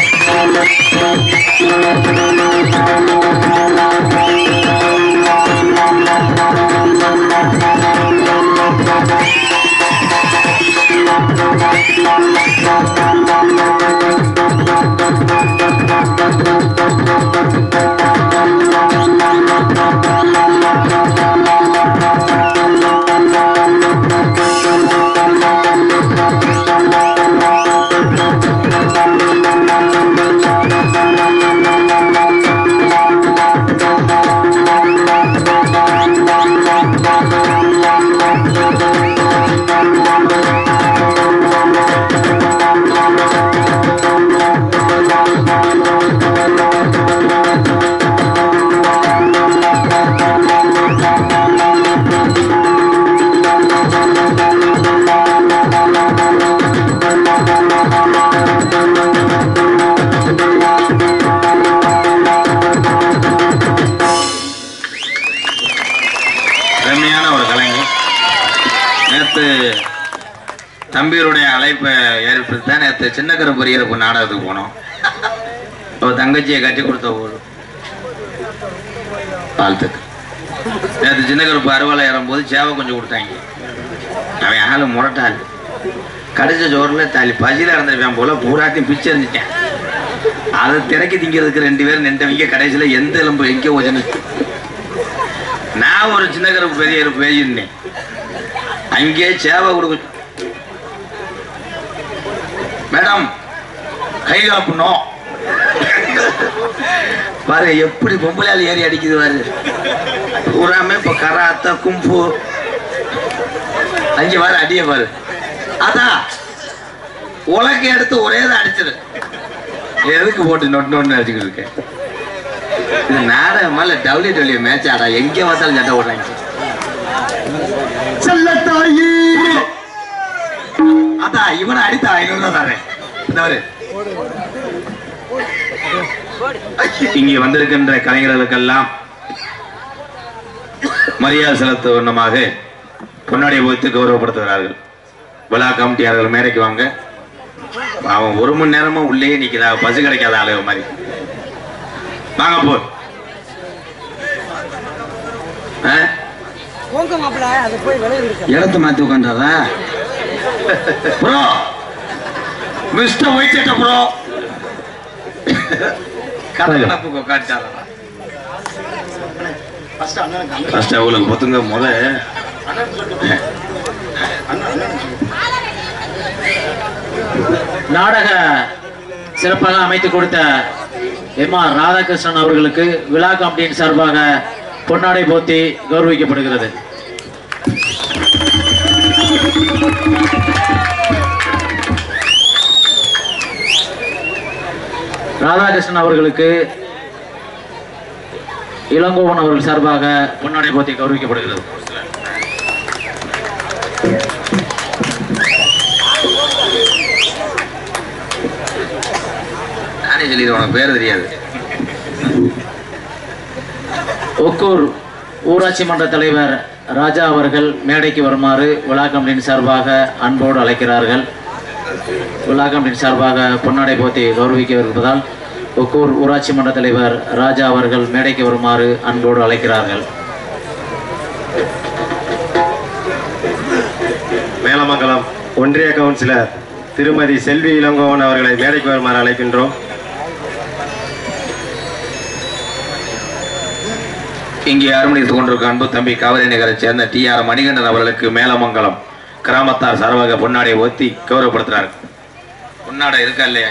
Speaker 3: தம்பியருடைய அழைப்பை ஏற்படுத்தி தான் நேற்று சின்னக்கரை பெரியரப்பு நாடகத்துக்கு போனோம். அவள் தங்கச்சியை கட்டி கொடுத்த ஒரு வாழ்த்துக்கு. நேற்று சின்னக்கருப்பு அறுவலை ஏறும்போது சேவை கொஞ்சம் கொடுத்தாங்க. அவன் ஆளு முரட்டாள். கடைசி ஜோரில் தாலி பசியில் இறந்துருப்பான் போல பூராத்தையும் பிச்சு எறிஞ்சிட்டேன். அதை திறக்கி திங்கிறதுக்கு 2 பேர் நின்றவங்க கடைசியில் எந்த எலும்பு எங்கே ஓஜனு. நான் ஒரு சின்னக்கருப்பு பெரியரப்பு பேசியிருந்தேன். அங்கேயே சேவை கொடுக்க மேடம் கை காப்பணும் பாரு எப்படி பொம்பளையால் ஏறி அடிக்குது பாரு. பூராமே இப்ப கராத்தா கும்பு அங்கே பாரு அடிய பாரு. அதான் உலக எடுத்து ஒரே தான் அடிச்சது. எதுக்கு போட்டு நொட்டு அடிச்சுக்கிட்டு இருக்கேன். இது நாடகமா இல்ல WWE மேட்ச் ஆடா? எங்க பார்த்தாலும் சண்டை போடுறாங்க.
Speaker 4: செல்லத்தாயி
Speaker 3: அதான் இவனை அடித்தா 500 தானே. இங்கே வந்திருக்கின்ற கலைஞர்களுக்கெல்லாம் மரியாதை செலுத்த வண்ணமாக பொன்னாடை வைத்து கௌரவப்படுத்துகிறார்கள். விழா கமிட்டியாளர்கள் மேடைக்கு வாங்க. அவன் 1 மணி நேரமும் உள்ளே நிக்கிறா. பசு கிடைக்காத ஆளு மாதிரி வாங்க போ. இடத்த மாத்தி உட்காண்டாரா ப்ரோ? மிஸ்டர் ஒயிட் சட்டை ப்ரோ கதகடப்புக்கு உட்காந்துட்டாரா? ஃபர்ஸ்ட் அவங்களுக்கு பொத்துங்க முத.
Speaker 2: நாடக சிறப்பாக அமைத்து கொடுத்த MR ராதாகிருஷ்ணன் அவர்களுக்கு விழா கமிட்டியின் சார்பாக பொன்னாடை போத்தி கௌரவிக்கப்படுகிறது. ராதாகிருஷ்ணன் அவர்களுக்கு இளங்கோவன் அவர்கள் சார்பாக பொன்னாடை போத்தி கௌரவிக்கப்படுகிறது.
Speaker 3: நானே சொல்லிடுவேன், உனக்கு பேர் தெரியாது.
Speaker 2: ஒக்கூர் ஊராட்சி மன்ற தலைவர் ராஜா அவர்கள் மேடைக்கு வருமாறு விழா கமிட்டியின் சார்பாக அன்போடு அழைக்கிறார்கள். விழா கமிட்டியின் சார்பாக பொன்னாடை போத்தி கௌரவிக்கவிருப்பதால் ஒக்கூர் ஊராட்சி மன்ற தலைவர் ராஜா அவர்கள் மேடைக்கு வருமாறு அன்போடு அழைக்கிறார்கள்.
Speaker 6: மேலமங்கலம் ஒன்றிய கவுன்சிலர் திருமதி செல்வி இளங்கோவன் அவர்களை மேடைக்கு வருமாறு அழைக்கின்றோம்.
Speaker 3: இங்கே அரவணைத்துக் கொண்டிருக்கும் அன்பு தம்பி காவிரி நகரை சேர்ந்த TR மணிகண்டன் அவர்களுக்கு மேலமங்கலம் கிராமத்தார் சார்பாக பொன்னாடை ஓத்தி கௌரவப்படுத்துறாரு. பொன்னாடை இருக்கா இல்லையா?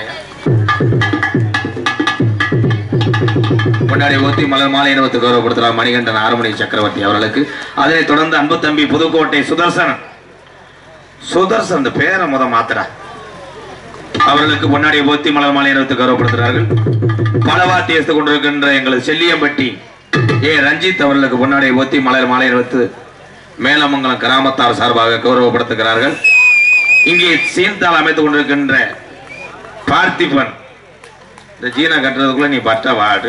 Speaker 3: பொன்னாடை ஓத்தி மலர் மாலை அணிவித்து கௌரவப்படுத்துறார் மணிகண்டன் ஆறுமணி சக்கரவர்த்தி அவர்களுக்கு. அதனைத் தொடர்ந்து அன்பு தம்பி புதுக்கோட்டை சுதர்சன் இந்த பேரை மாத்தடா அவர்களுக்கு பொன்னாடை ஓத்தி மலர் மாலை அணிவித்து கௌரவப்படுத்துகிறார்கள். பலவாத்தி எடுத்துக் கொண்டிருக்கின்ற எங்களது செல்லியம்பட்டி ரஞ்சித் அவர்களுக்கு பொன்னாடை ஓத்தி மலர் மாலை அணிவித்து மேலமங்கலம் கிராமத்தார் சார்பாக கௌரவப்படுத்துகிறார்கள். இங்கே சீன்தால் அமைத்துக் கொண்டிருக்கின்ற பார்த்திபன், இந்த ஜீனா கட்டுறதுக்குள்ள நீ பட்ட வாடு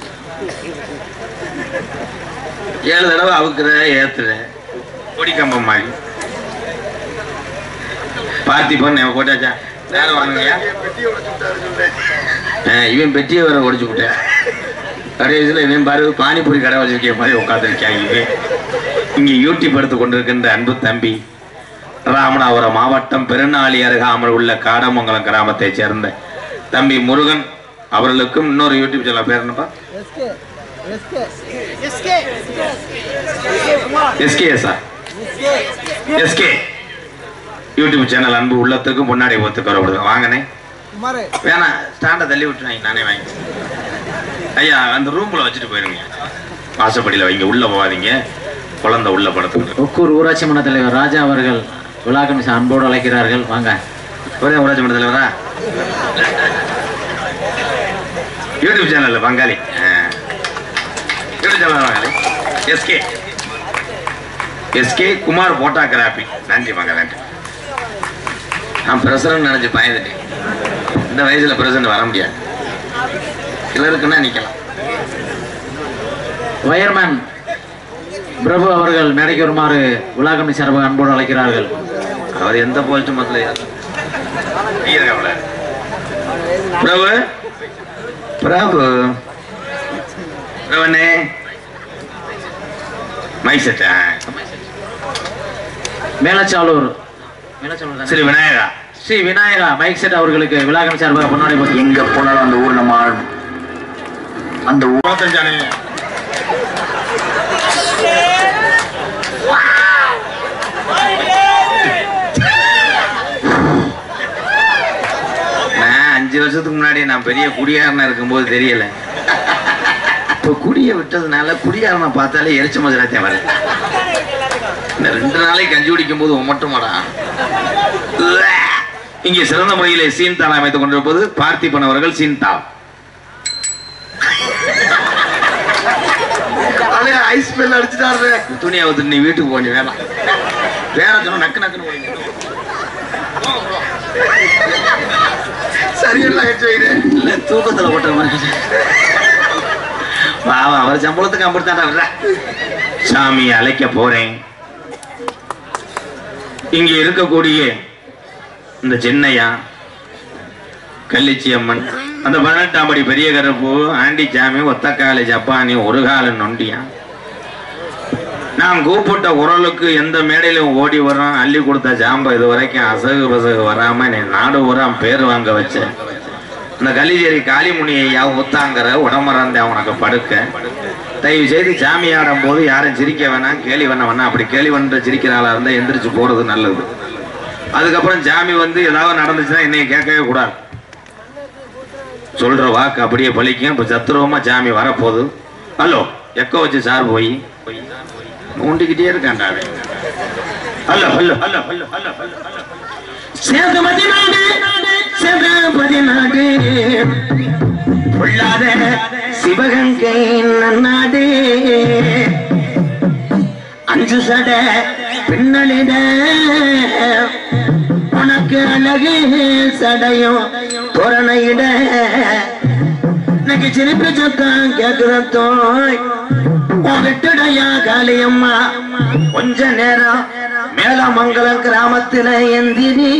Speaker 3: 7 தடவை அவுக்குற ஏத்துற கொடிக்கம்பம் மாதிரி. பார்த்திபன் போட்டாச்சா? நேரம் வாங்குங்க. இவன் பெட்டியை வேற உடைச்சு விட்டேன். கடைசியில் இவன் பாரு பானிபூரி கடை வச்சிருக்க மாதிரி உட்காந்துருக்காங்க. இவன் இங்கே யூடியூப் எடுத்து கொண்டிருக்கின்ற அன்பு தம்பி ராமநாதபுரம் மாவட்டம் பெருநாளி அருகாமல் உள்ள காடமங்கலம் கிராமத்தை சேர்ந்த தம்பி முருகன் அவர்களுக்கும் இன்னொரு யூடியூப் சேனல் பேர் என்னப்பா? எஸ்கே யூடியூப் சேனல் அன்பு உள்ளத்துக்கும் முன்னாடி ஒத்துக்கிறோம். வாங்கினேன் வேணாம், ஸ்டாண்டை தள்ளி விட்டுருவாங்க, நானே வாங்கி. ஐயா அந்த ரூம்ல வச்சுட்டு போயிருங்க, வாசப்படியில் வைங்க, உள்ள போகாதீங்க, குழந்தை உள்ள படத்துக்கு.
Speaker 2: ஒக்கூர் ஊராட்சி மன்ற தலைவர் ராஜா அவர்கள் விழா கமிஷன் அன்போடு அழைக்கிறார்கள். வாங்க.
Speaker 3: ஒரே ஊராட்சி மன்ற தலைவரா? யூடியூப் சேனல்ல பங்காளி, யூடியூப் சேனல் பங்காளி எஸ்கே குமார் போட்டோகிராபி. நன்றி மங்க, நன்றி. நான் பிரசிடன்ட் நினைச்சு பயந்துட்டேன். இந்த வயசுல பிரசிடன்ட் வர முடியாது, கிளருக்குன்னா நிக்கலாம்.
Speaker 2: வயர்மேன் பிரபு அவர்கள் மேடைக்கு வருமாறு விழா கமிட்டி சார்பாக அன்போடு அழைக்கிறார்கள்.
Speaker 3: அவர் எந்த போஸ்ட் மத்தில பிரபு பிரபு பிரபனே mic set
Speaker 2: Melachalur
Speaker 3: Sri Vinayaka
Speaker 2: mic set அவர்களுக்கு விழா கமிட்டி சார்பாக பொன்னாடை போட்டு.
Speaker 5: எங்க போனாலும் அந்த ஊர் நம்ம அந்த
Speaker 3: ஊரத்தஞ்சானே நான் 5 வருஷத்துக்கு முன்னாடி நான் பெரிய குடியாரனா இருக்கும்போது தெரியல. இப்போ குடியை விட்டதுனால குடியாரனை பார்த்தாலே எரிச்ச மதுராத்தே வர. இந்த 2 நாளைக்கு கஞ்சி குடிக்கும் போது மட்டுமாடா. இங்கே சிறந்த முறையிலே சீன்தாள் அமைத்துக் கொண்டிருப்பது பார்த்திபன் அவர்கள். சீன்தா
Speaker 4: ஐஸ் பெல் அடிச்சுட்டாரு.
Speaker 3: துணியை ஊத்து, நீ வீட்டுக்கு போங்க. வேணாம் வேற சொன்ன நக்கு நக்குன்னு போறீங்க.
Speaker 4: சரியெல்லாம்
Speaker 3: இல்ல தூக்கத்துல போட்ட மாதிரி. அவர் சம்பளத்துக்கு அப்படித்தாண்டா. சாமி அழைக்க போறேன். இங்க இருக்கக்கூடிய இந்த சின்னையா, கள்ளிச்சி அம்மன், அந்த 18ஆம் படி பெரிய கருப்பு, ஆண்டி சாமி, ஒத்தக்காலி ஜப்பானி, ஒரு கால நொண்டியா, நான் கூப்பிட்ட குரலுக்கு எந்த மேடையிலும் ஓடி வர்றான். அள்ளி கொடுத்த ஜாம்பை இது வரைக்கும் அசகு பசகு வராம நீ நாடு உரம் பேர் வாங்க வச்ச இந்த கலிச்சேரி காளிமுனியா ஒத்தாங்கிற உடம்புறந்த உனக்கு படுக்க. தயவு செய்து சாமி ஆடும் போது யாரும் சிரிக்க வேணாம், கேலி பண்ண வேணாம். அப்படி கேலி பண்ண சிரிக்கிறாளா இருந்தா எந்திரிச்சு போறது நல்லது. அதுக்கப்புறம் சாமி வந்து ஏதாவது நடந்துச்சுன்னா என்னைய கேட்கவே கூடாது. சொல்ற வாக்கு அப்படியே பழிக்கும். இப்ப சத்துருவமா சாமி வரப்போகுது. ஹலோ எக்கோ வச்சு சார் போய் நோண்டிக்கிட்டே இருக்காண்டா. Hello hello hello hello hello hello
Speaker 5: Sethumathi நாடு சேதுபதி நாடு பொல்லாத சிவகங்கை நன்னாடு 5 சட பின்னலிட உனக்கு அழகு சடையும் தோரணையிட எனக்கு சிரிப்பு சத்தம் கேக்குறத்தோய் விட்டுடையா காளியம்மா கொஞ்ச நேரம் மேலமங்கலம் கிராமத்துல எந்திரி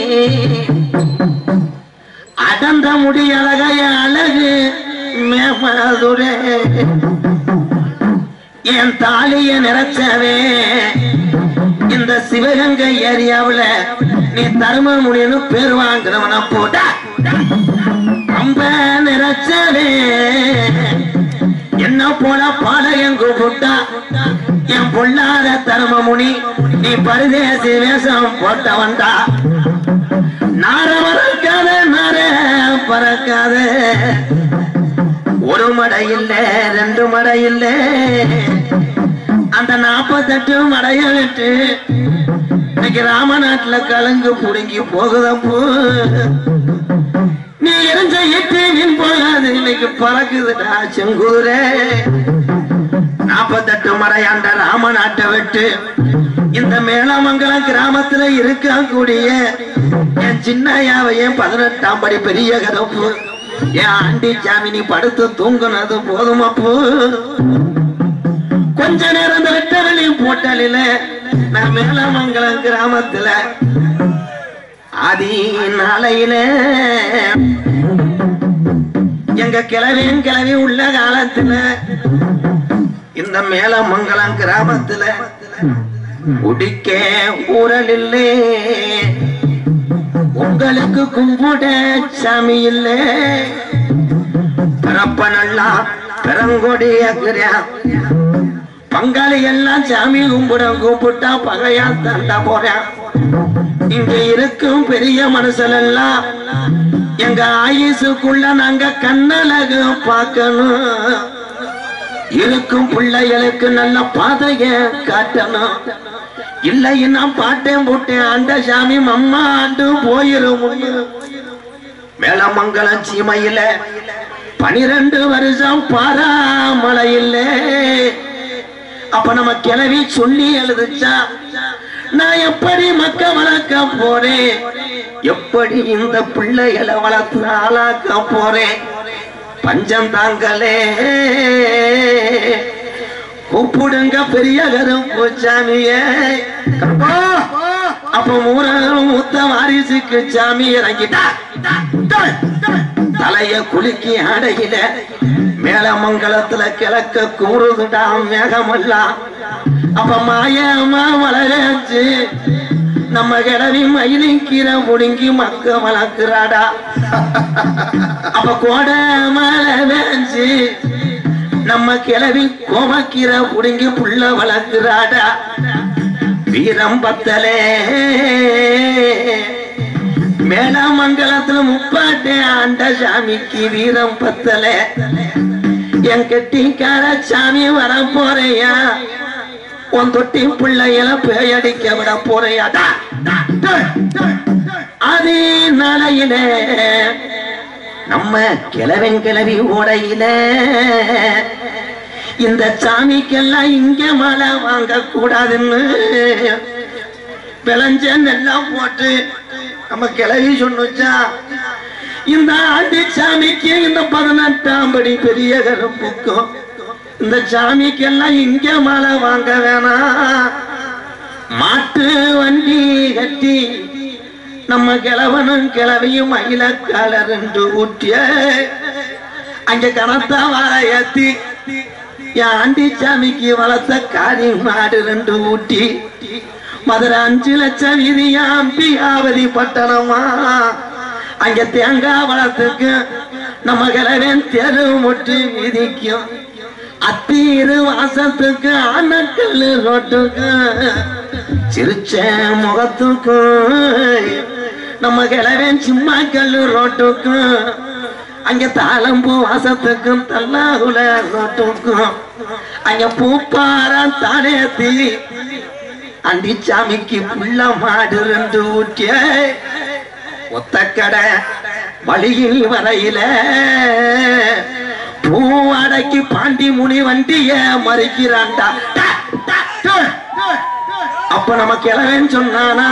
Speaker 5: அடந்த முடி அழகைய அழகு மேமதுரே என் தாலிய நிறைச்சவே இந்த சிவகங்கை ஏரியாவுல நீ தர்மமுடின்னு பேர் வாங்குறவன போட்டா ரொம்ப நிறைச்சவே என்ன போல பாளையம் கூப்பிட்டா என் பொல்லாத தர்மமுனி நீ பரதேசி வேஷம் போட்டவன்டா. நார பறக்காத நார பறக்காத ஒரு மடை இல்ல 2 மடை இல்ல அந்த 48 மடைய விட்டு இன்னைக்கு ராமநாட்டுல கலங்கு புடுங்கி போகுதப்போ நீ எரிஞ்ச எட்டு மீன் போகாது இன்னைக்கு பறக்குதுடா செங்குதிரை. 48 மடையாண்ட ராமநாட்டை விட்டு இந்த மேலமங்கலம் கிராமத்துல இருக்கக்கூடிய என் சின்னையாவையும் 18ஆம் படி பெரிய கதப்பு என் ஆண்டி ஜாமினி படுத்து தூங்குனது போதும். அப்போ கொஞ்ச நேரம் இந்த வெட்டவெளியும் போட்டலில நான் மேலமங்கலம் கிராமத்துல ஆதி நாளையில கிளவி உள்ள காலத்துல இந்த மேலமங்கலம் கிராமத்துல குடிக்க ஊரல் இல்லே, உங்களுக்கு கும்பிட சாமி இல்லே, பிறப்ப நல்லா பெருங்கொடியா பங்காளி எல்லாம் சாமி கும்பிட்டா பகையா தண்டா போறேன். இங்க இருக்கும் பெரிய மனுஷன் எல்லாம் எங்க ஆயுசுக்குள்ள நாங்க கண்ணழகு பார்க்கணும், இருக்கும் பிள்ளைகளுக்கு நல்ல பாதைய காட்டணும். இல்லைன்னா பாட்டேன் போட்டேன் அந்த சாமி அம்மா ஆண்டு போயிரும். மேலமங்கலம் சீமையில 12 வருஷம் பாராமலை இல்லை. அப்ப நம்ம கிளவி சொல்லி எழுதுச்சா, நான் எப்படி மக்க வளர்க்க போறேன், எப்படி இந்த பிள்ளைகளை வளர்த்து ஆளாக்க போறேன், பஞ்சம் தாங்களே கூப்பிடுங்க பெரிய கருப்பு சாமியே. அப்ப மூத்த வாரிசுக்கு சாமி இறங்கிட்டா தலைய குலுக்கி அடையில மேலமங்கலத்துல கிழக்க கூறுதுடா மேகமெல்லாம். அப்ப மாயமா வளராச்சு நம்ம கிளவி மயிலிக்கிற முடுங்கி மக்க வளர்க்கிறாடா. அப்ப கோடை மழை வேஞ்சு நம்ம கிளவி கோமக்கிற புடுங்கி புள்ள வளர்க்கிறாடா. வீரம் பத்தலே மேலமங்கலத்துல முப்பாட்டே ஆண்ட சாமிக்கு வீரம் பத்தலே. என் கெட்டிக்கார சாமி வர போறையா, உன் தொட்டி பிள்ளையில பேயடிக்க விட போறையாடா. அதே நாளையில நம்ம கிளவி ஓடையில இந்த சாமிக்கெல்லாம் இங்க மழை வாங்க கூடாதுன்னு விளைஞ்ச எல்லாம் போட்டு நம்ம கிளவி சொன்னுச்சா, இந்த ஆண்டி சாமிக்கு இந்த 18ஆம் படி பெரிய கருப்புக்கும் இந்த சாமிக்கெல்லாம் இங்க மழை வாங்க வேணாம், மாட்டு வண்டி கட்டி நம்ம கிழவனும் கிளவியும் மயிலக்கால 2 ஊட்டிய அங்க கணத்தா வார ஏத்தி என் ஆண்டி சாமிக்கு வளர்த்த காரி மாடு 2 ஊட்டி மதுரை 5 லட்சம் வீதியா அம்பியாவதி பட்டணமா அங்க தேங்காய் வளர்த்துக்கு நம்ம கிழவன் தெரு முட்டு வீதிக்கும் அத்தீரு வாசத்துக்கு ஆனக்கல்லு ரோட்டுக்கு சிரிச்ச முகத்துக்கும் நம்ம கிழவன் சும்மா கல்லு ரோட்டுக்கும் அங்க தாளம்பூ வாசத்துக்கும் தல்லாகுல ரோட்டுக்கும் அங்க பூப்பார தானேத்தி அண்டி சாமிக்கு புள்ள மாடு 2 ஊட்டிய ஒத்தக்கடை வழியில் வரையில பூவாடைக்கு பாண்டி முனி வண்டிய மறிக்கிறான்டா. அப்ப நம்ம கிழவன் சொன்னானா,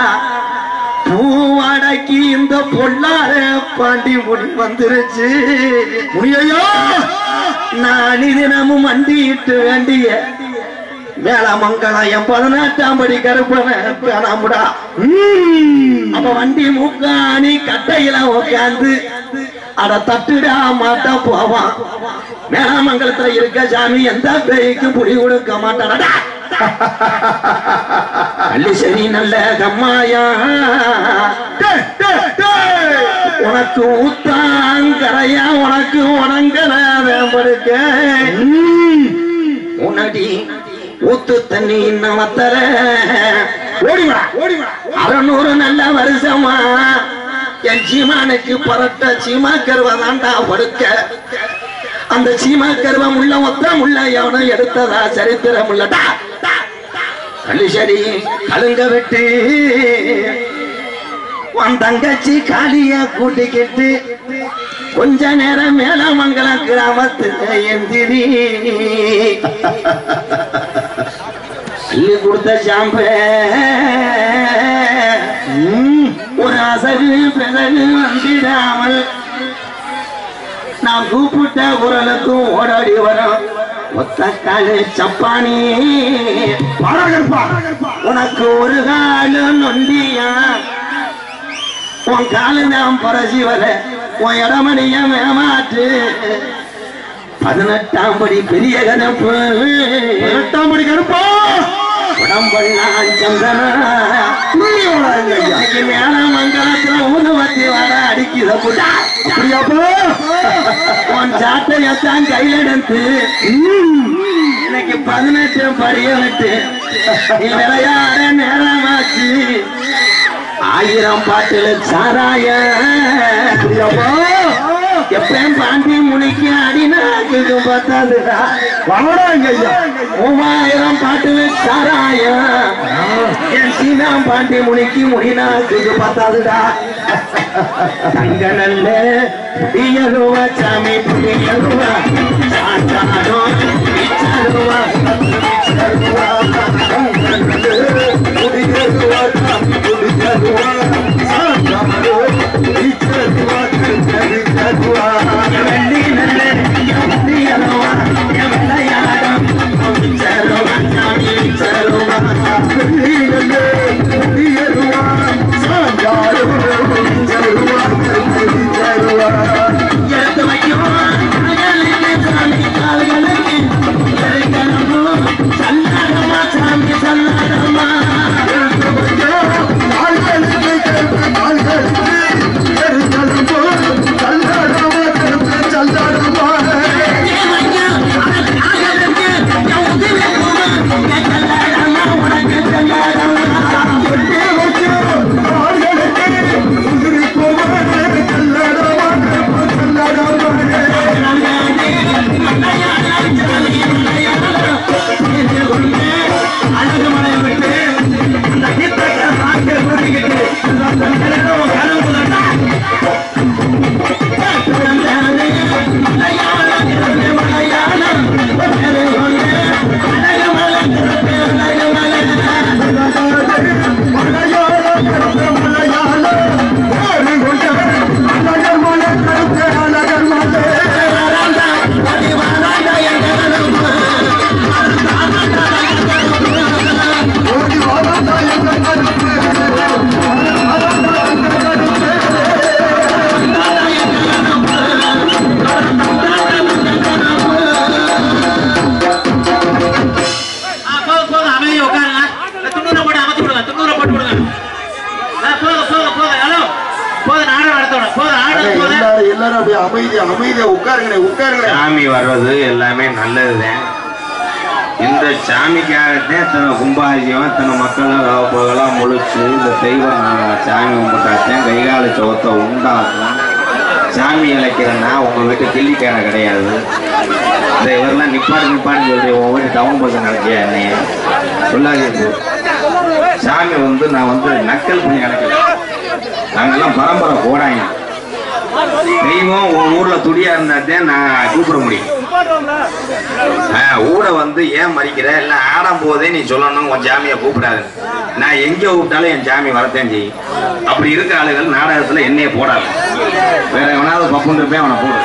Speaker 5: பூவாடைக்கு இந்த பொல்லார பாண்டி முனி வந்துருச்சு, முனியோ நான் தினமும் வண்டிட்டு வேண்டிய மேலமங்கலம் என் 18ஆம் படி கருப்பன காணாமுடா. அப்ப வண்டி மூக்காணி கட்டையில உட்காந்து அட தட்டுடா மாட்டா போவான். மேலமங்கலத்துல இருக்க சாமி எந்த பேய்க்கு புடி கொடுக்க மாட்டானடா. அள்ளி சரி நல்ல கம்மாயா உனக்கு ஊத்தாங்கரையா உனக்கு உணங்கலாத படுக்க உனடி ஊத்து தண்ணி இன்னும் வத்தர ஓடிவா 600 நல்ல வருஷமா என் சீமானுக்கு பரட்ட சீமா கருவதாண்டா படுக்க. அந்த சீமா கருவம் உள்ள மொத்தம் உள்ள எவனும் எடுத்ததா சரித்திரம் உள்ளடா. கள்ளி சரி கழுங்க விட்டு உன் தங்கச்சி காளிய கூட்டிக்கிட்டு கொஞ்ச நேரம் மேலமங்கலம் கிராமத்துல எந்திரி அள்ளி கொடுத்த சாம்ப ஒரு அசகு பிறகு வந்திடாமல் நான் கூப்பிட்ட குரலுக்கும் ஓடாடி வரும். ஒத்த காலு சப்பானி உனக்கு ஒரு காலு நொண்டியா உன் காலு நான் பரசி வர உன் இடமணிய மேமாற்று 18ஆம் படி பெரிய கணப்பு
Speaker 4: 18ஆம் படி கருப்பா
Speaker 5: உடம்பெல்லாம் சந்தனா மேல மங்கலத்துல ஊதுவத்தி வர அடிக்கிற புட்டா உன் சாட்டையத்தான் கையில எடுத்து எனக்கு 18 படிய விட்டு நீ விளையாட நேரமாச்சு 1000 பாட்டுல சாராய எப்பயும் பாண்டி முனிக்கு அடிநாக்கு பார்த்தாதுடா 3000 பாட்டுல சாராய என் சீனாம் பாண்டி முனிக்கு முடிநாக்கு பார்த்தாதுடா தங்க நல்ல புடியருவா சாமி புடியருவா சாத்தானோ பிச்சருவா புடியருவா சாமி புடியருவா சாத்தானோ பிச்சருவா கருவா வெள்ளி நல்ல புடியருவா எவளையாடம் பிச்சருவா சாமி பிச்சருவா வெள்ளி நல்ல புடியருவா சாத்தானோ
Speaker 3: சாமி வர்றது எல்லாமே நல்லதுதான். இந்த சாமிக்காகத்தான் தன்னை கும்பாபிஷேகம் தன்னை மக்களும் முழிச்சு இந்த தெய்வம் சாமி கும்பிட்டாத்தான் கைகால சோத்தை உண்டாக்கும். சாமி இழைக்கிறேன்னா உங்க வீட்டு கிள்ளிக்கார கிடையாது. இந்த இவரெல்லாம் நிப்பாடு சொல்லி உங்க வீட்டு டவுன் பஸ் நடக்கியா என்னைய சொல்லாது. சாமி நான் நக்கல் பண்ணி நடக்கல. நாங்கெல்லாம் பரம்பரை போடாங்க. தெய்வம் உன் ஊர்ல துடியா இருந்தாத்தான் நான் கூப்பிட முடியும். ஊட ஏன் மறிக்கிற இல்ல ஆடும் போதே நீ சொல்லணும் உன் ஜாமியை கூப்பிடாது. நான் எங்க கூப்பிட்டாலும் என் ஜாமி வரத்தேன் செய்யும். அப்படி இருக்க ஆளுகள் நாடகத்துல என்னைய போடாது. வேற எவனாவது பப்புன்னு இருப்பேன் அவனை போடு.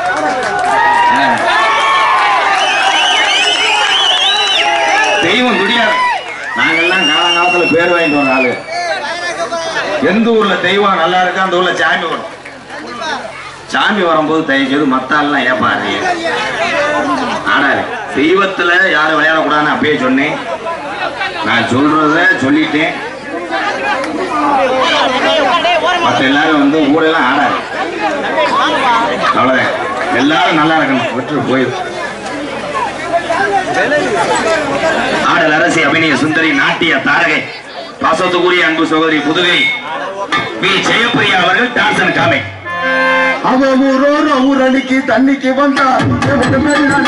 Speaker 3: தெய்வம் துடியாது. நாங்கெல்லாம் காலங்காலத்துல பேர் வாங்கிட்டு வர ஆளு. எந்த ஊர்ல தெய்வம் நல்லா இருக்கு அந்த ஊர்ல சாமி வரும். சாமி வரும்போது தயவுசெய்து மத்தாலாம் ஏப்பாரு ஆடாது. தெய்வத்துல யாரும் விளையாடக்கூடாதுன்னு அப்பயே சொன்னேன். நான் சொல்றத சொல்லிட்டேன். மற்ற எல்லாரும் ஊரெல்லாம் ஆடாது. அவ்வளவுதான். எல்லாரும் நல்லா இருக்கணும். விட்டு போயிடும். ஆடல் அரசி அபிநய சுந்தரி நாட்டிய தாரகை பாசத்துக்குரிய அன்பு சகோதரி புதுகை பி ஜெயப்பிரியா அவர்கள் டான்சன் காமை.
Speaker 4: அவ ஊரணிக்கு தண்ணிக்கு வந்தா ஊரணிக்கு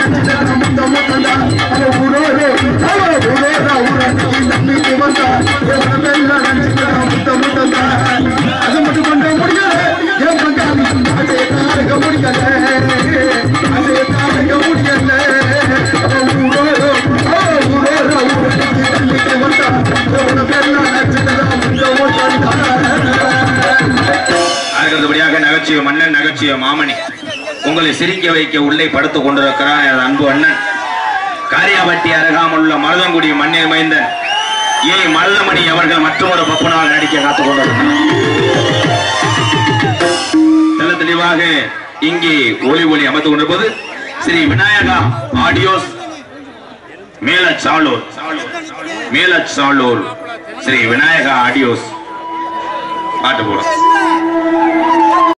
Speaker 4: தண்ணிக்கு வந்தா அது மட்டும் பண்ண முடியல. என் பங்காளி அதே தாரக முடியல. அதே தாரக முடியல. ஊரணிக்கு தண்ணிக்கு வந்தா
Speaker 3: அடுத்தபடியாக நகைச்சுவை மன்னன் நகைச்சுவை மாமணி உங்களை சிரிக்க வைக்க உள்ளே படுத்துக் கொண்டிருக்கிறார் எனது அன்பு அண்ணன் காரியாபட்டி அருகாமுள்ள மருதங்குடி மண்ணில் மைந்தன் ஏ மருதமணி அவர்கள் மற்றொரு பப்புனால் நடிக்க காத்துக் கொண்டிருக்கிறார். தெளிவாக இங்கே ஒளி அமர்ந்து கொண்டிருப்பது ஸ்ரீ விநாயகா ஆடியோஸ் மேலச்சாளூர் ஸ்ரீ விநாயகா ஆடியோஸ் பாட்டு போடும்.